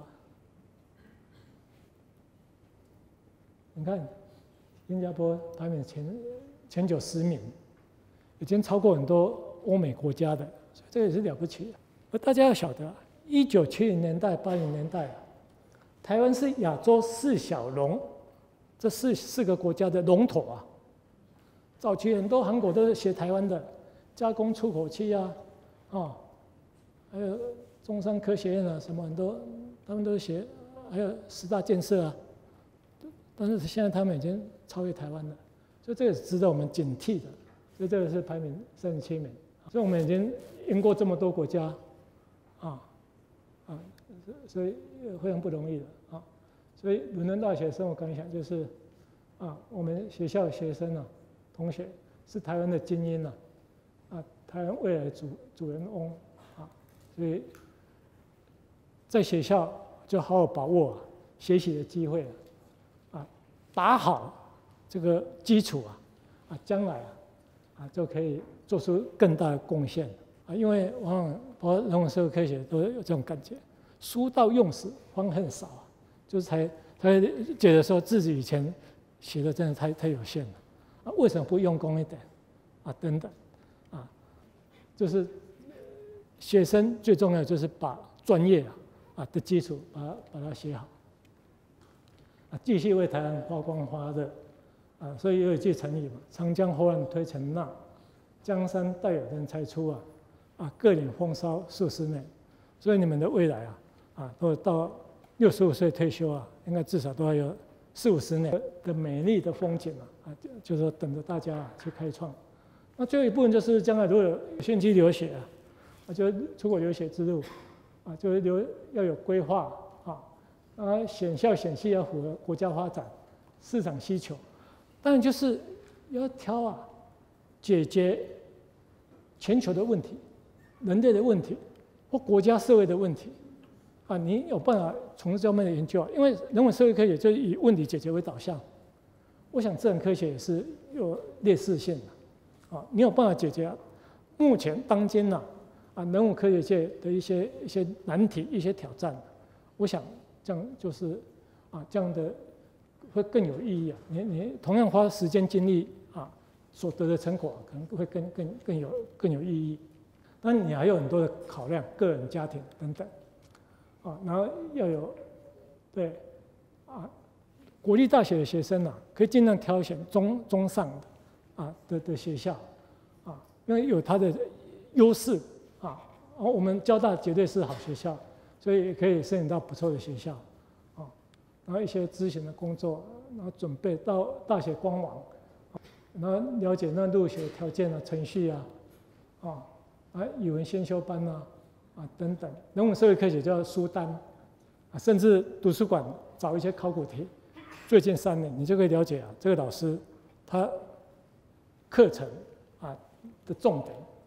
你看，新加坡排名前。前九十名，已经超过很多欧美国家的，所以这也是了不起的。而大家要晓得，一九七零年代、八零年代，台湾是亚洲四小龙这四四个国家的龙头啊。早期很多韩国都是学台湾的，加工出口器啊，啊，还有中山科学院啊，什么很多，他们都是学，还有十大建设啊。但是现在他们已经超越台湾了。所以这个是值得我们警惕的，所以这个是排名三十七名，所以我们已经赢过这么多国家，啊，啊，所以非常不容易的啊。所以伦敦大学生活感想就是，啊，我们学校的学生啊，同学是台湾的精英啊，啊，台湾未来的主主人翁啊，所以在学校就好好把握、啊、学习的机会啊，啊，打好。这个基础啊，啊，将来啊，啊，就可以做出更大的贡献啊。因为往往包括人文社会科学都有这种感觉，书到用时方恨少啊，就是才才觉得说自己以前学的真的太太有限了啊，为什么不用功一点啊？等等啊，就是学生最重要就是把专业啊啊的基础把它把它学好啊，继续为台湾发光发热。啊，所以有一句成语嘛，“长江后浪推陈浪，江山代有人才出啊，啊，各领风骚数十年。”所以你们的未来啊，啊，都到六十五岁退休啊，应该至少都要有四五十年的美丽的风景啊，啊，就是说等着大家啊去开创。那最后一部分就是将来如果有兴趣留学啊，啊，就出国留学之路啊，就是留要有规划啊，啊，选校选系要符合国家发展、市场需求。当然就是要挑啊，解决全球的问题、人类的问题或国家社会的问题啊，你有办法从事这方面的研究啊。因为人文社会科学就以问题解决为导向，我想自然科学也是有劣势性的啊。你有办法解决目前当今呐啊人文科学界的一些一些难题、一些挑战，我想这样就是啊这样的。会更有意义啊！你你同样花时间精力啊，所得的成果可能会更更更有更有意义。当然，你还有很多的考量，个人、家庭等等啊，然后要有对啊，国立大学的学生啊，可以尽量挑选中中上的啊的的学校啊，因为有它的优势啊。然后我们交大绝对是好学校，所以也可以申请到不错的学校。然后一些咨询的工作，然后准备到大学官网，然后了解那入学条件啊、程序啊，啊啊语文先修班啊，啊等等，人文社会科学叫书单，啊甚至图书馆找一些考古题，最近三年你就可以了解啊，这个老师他课程啊的重点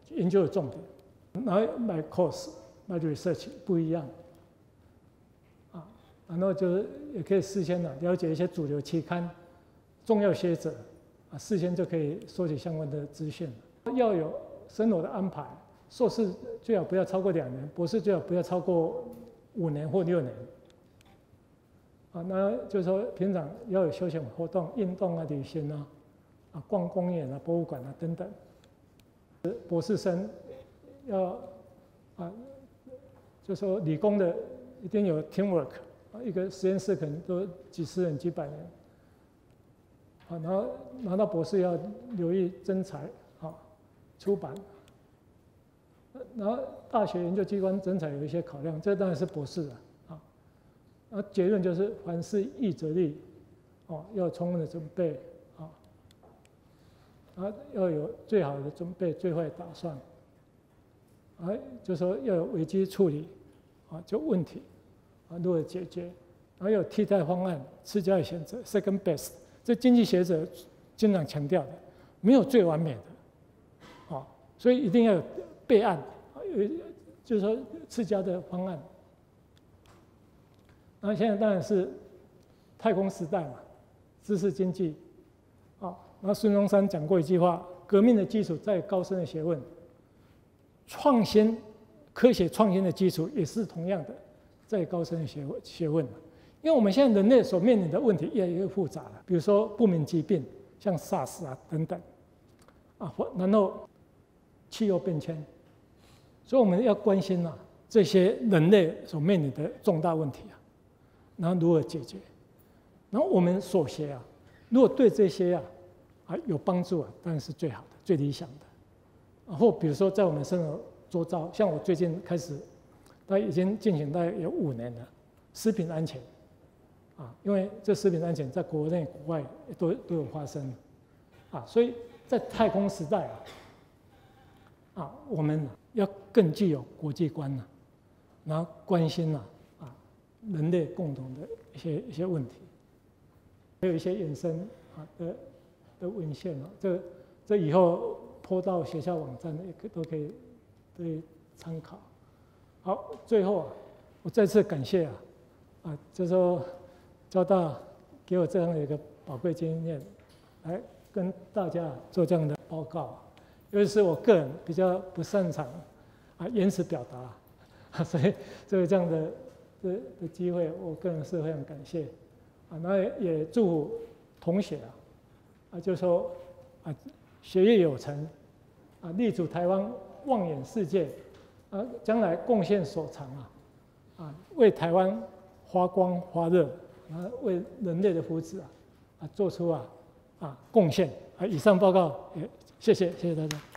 研究的重点。然后 my course my research 不一样，啊，然后就是也可以事先呢了解一些主流期刊、重要学者，啊，事先就可以收集相关的资讯。要有生活的安排，硕士最好不要超过两年，博士最好不要超过五年或六年。啊，那就是说平常要有休闲活动、运动啊、旅行啊，啊，逛公园啊、博物馆啊等等。博士生要啊，就说理工的一定有 teamwork， 啊，一个实验室可能都几十人、几百人。啊，然后拿到博士要留意征才，啊，出版。然后大学研究机关征才有一些考量，这当然是博士了。啊，结论就是凡事预则立，哦，要充分的准备，啊，啊，要有最好的准备，最坏的打算，啊，就说要有危机处理，啊，就问题，啊，如何解决，还有替代方案，次佳的选择 ，second best， 这经济学者经常强调的，没有最完美的，啊，所以一定要有备案，有就是说次佳的方案。那现在当然是太空时代嘛，知识经济，啊，然后孙中山讲过一句话：革命的基础在于高深的学问，创新科学创新的基础也是同样的，在于高深的学问学问。因为我们现在人类所面临的问题越来越复杂了，比如说不明疾病，像 SARS 啊等等，啊，然后气候变迁，所以我们要关心啊这些人类所面临的重大问题啊。然后如何解决？然后我们所学啊，如果对这些啊啊有帮助啊，当然是最好的、最理想的。然后比如说在我们生活周遭，像我最近开始，它已经进行大概有五年了，食品安全啊，因为这食品安全在国内国外都都有发生啊，所以在太空时代啊，啊我们要更具有国际观了，然后关心啊。人类共同的一些一些问题，还有一些衍生啊的的文献啊，这这以后po到学校网站也都可以都可以参考。好，最后啊，我再次感谢啊啊，就说交大给我这样的一个宝贵经验，来跟大家做这样的报告。尤其是我个人比较不擅长啊言辞表达，所以这个这样的。的的机会，我个人是非常感谢，啊，那也祝福同学啊，啊，就说啊，学业有成，啊，立足台湾，望眼世界，啊，将来贡献所长啊，啊，为台湾发光发热，啊，为人类的福祉啊，啊，做出啊啊贡献啊。以上报告也谢谢谢谢大家。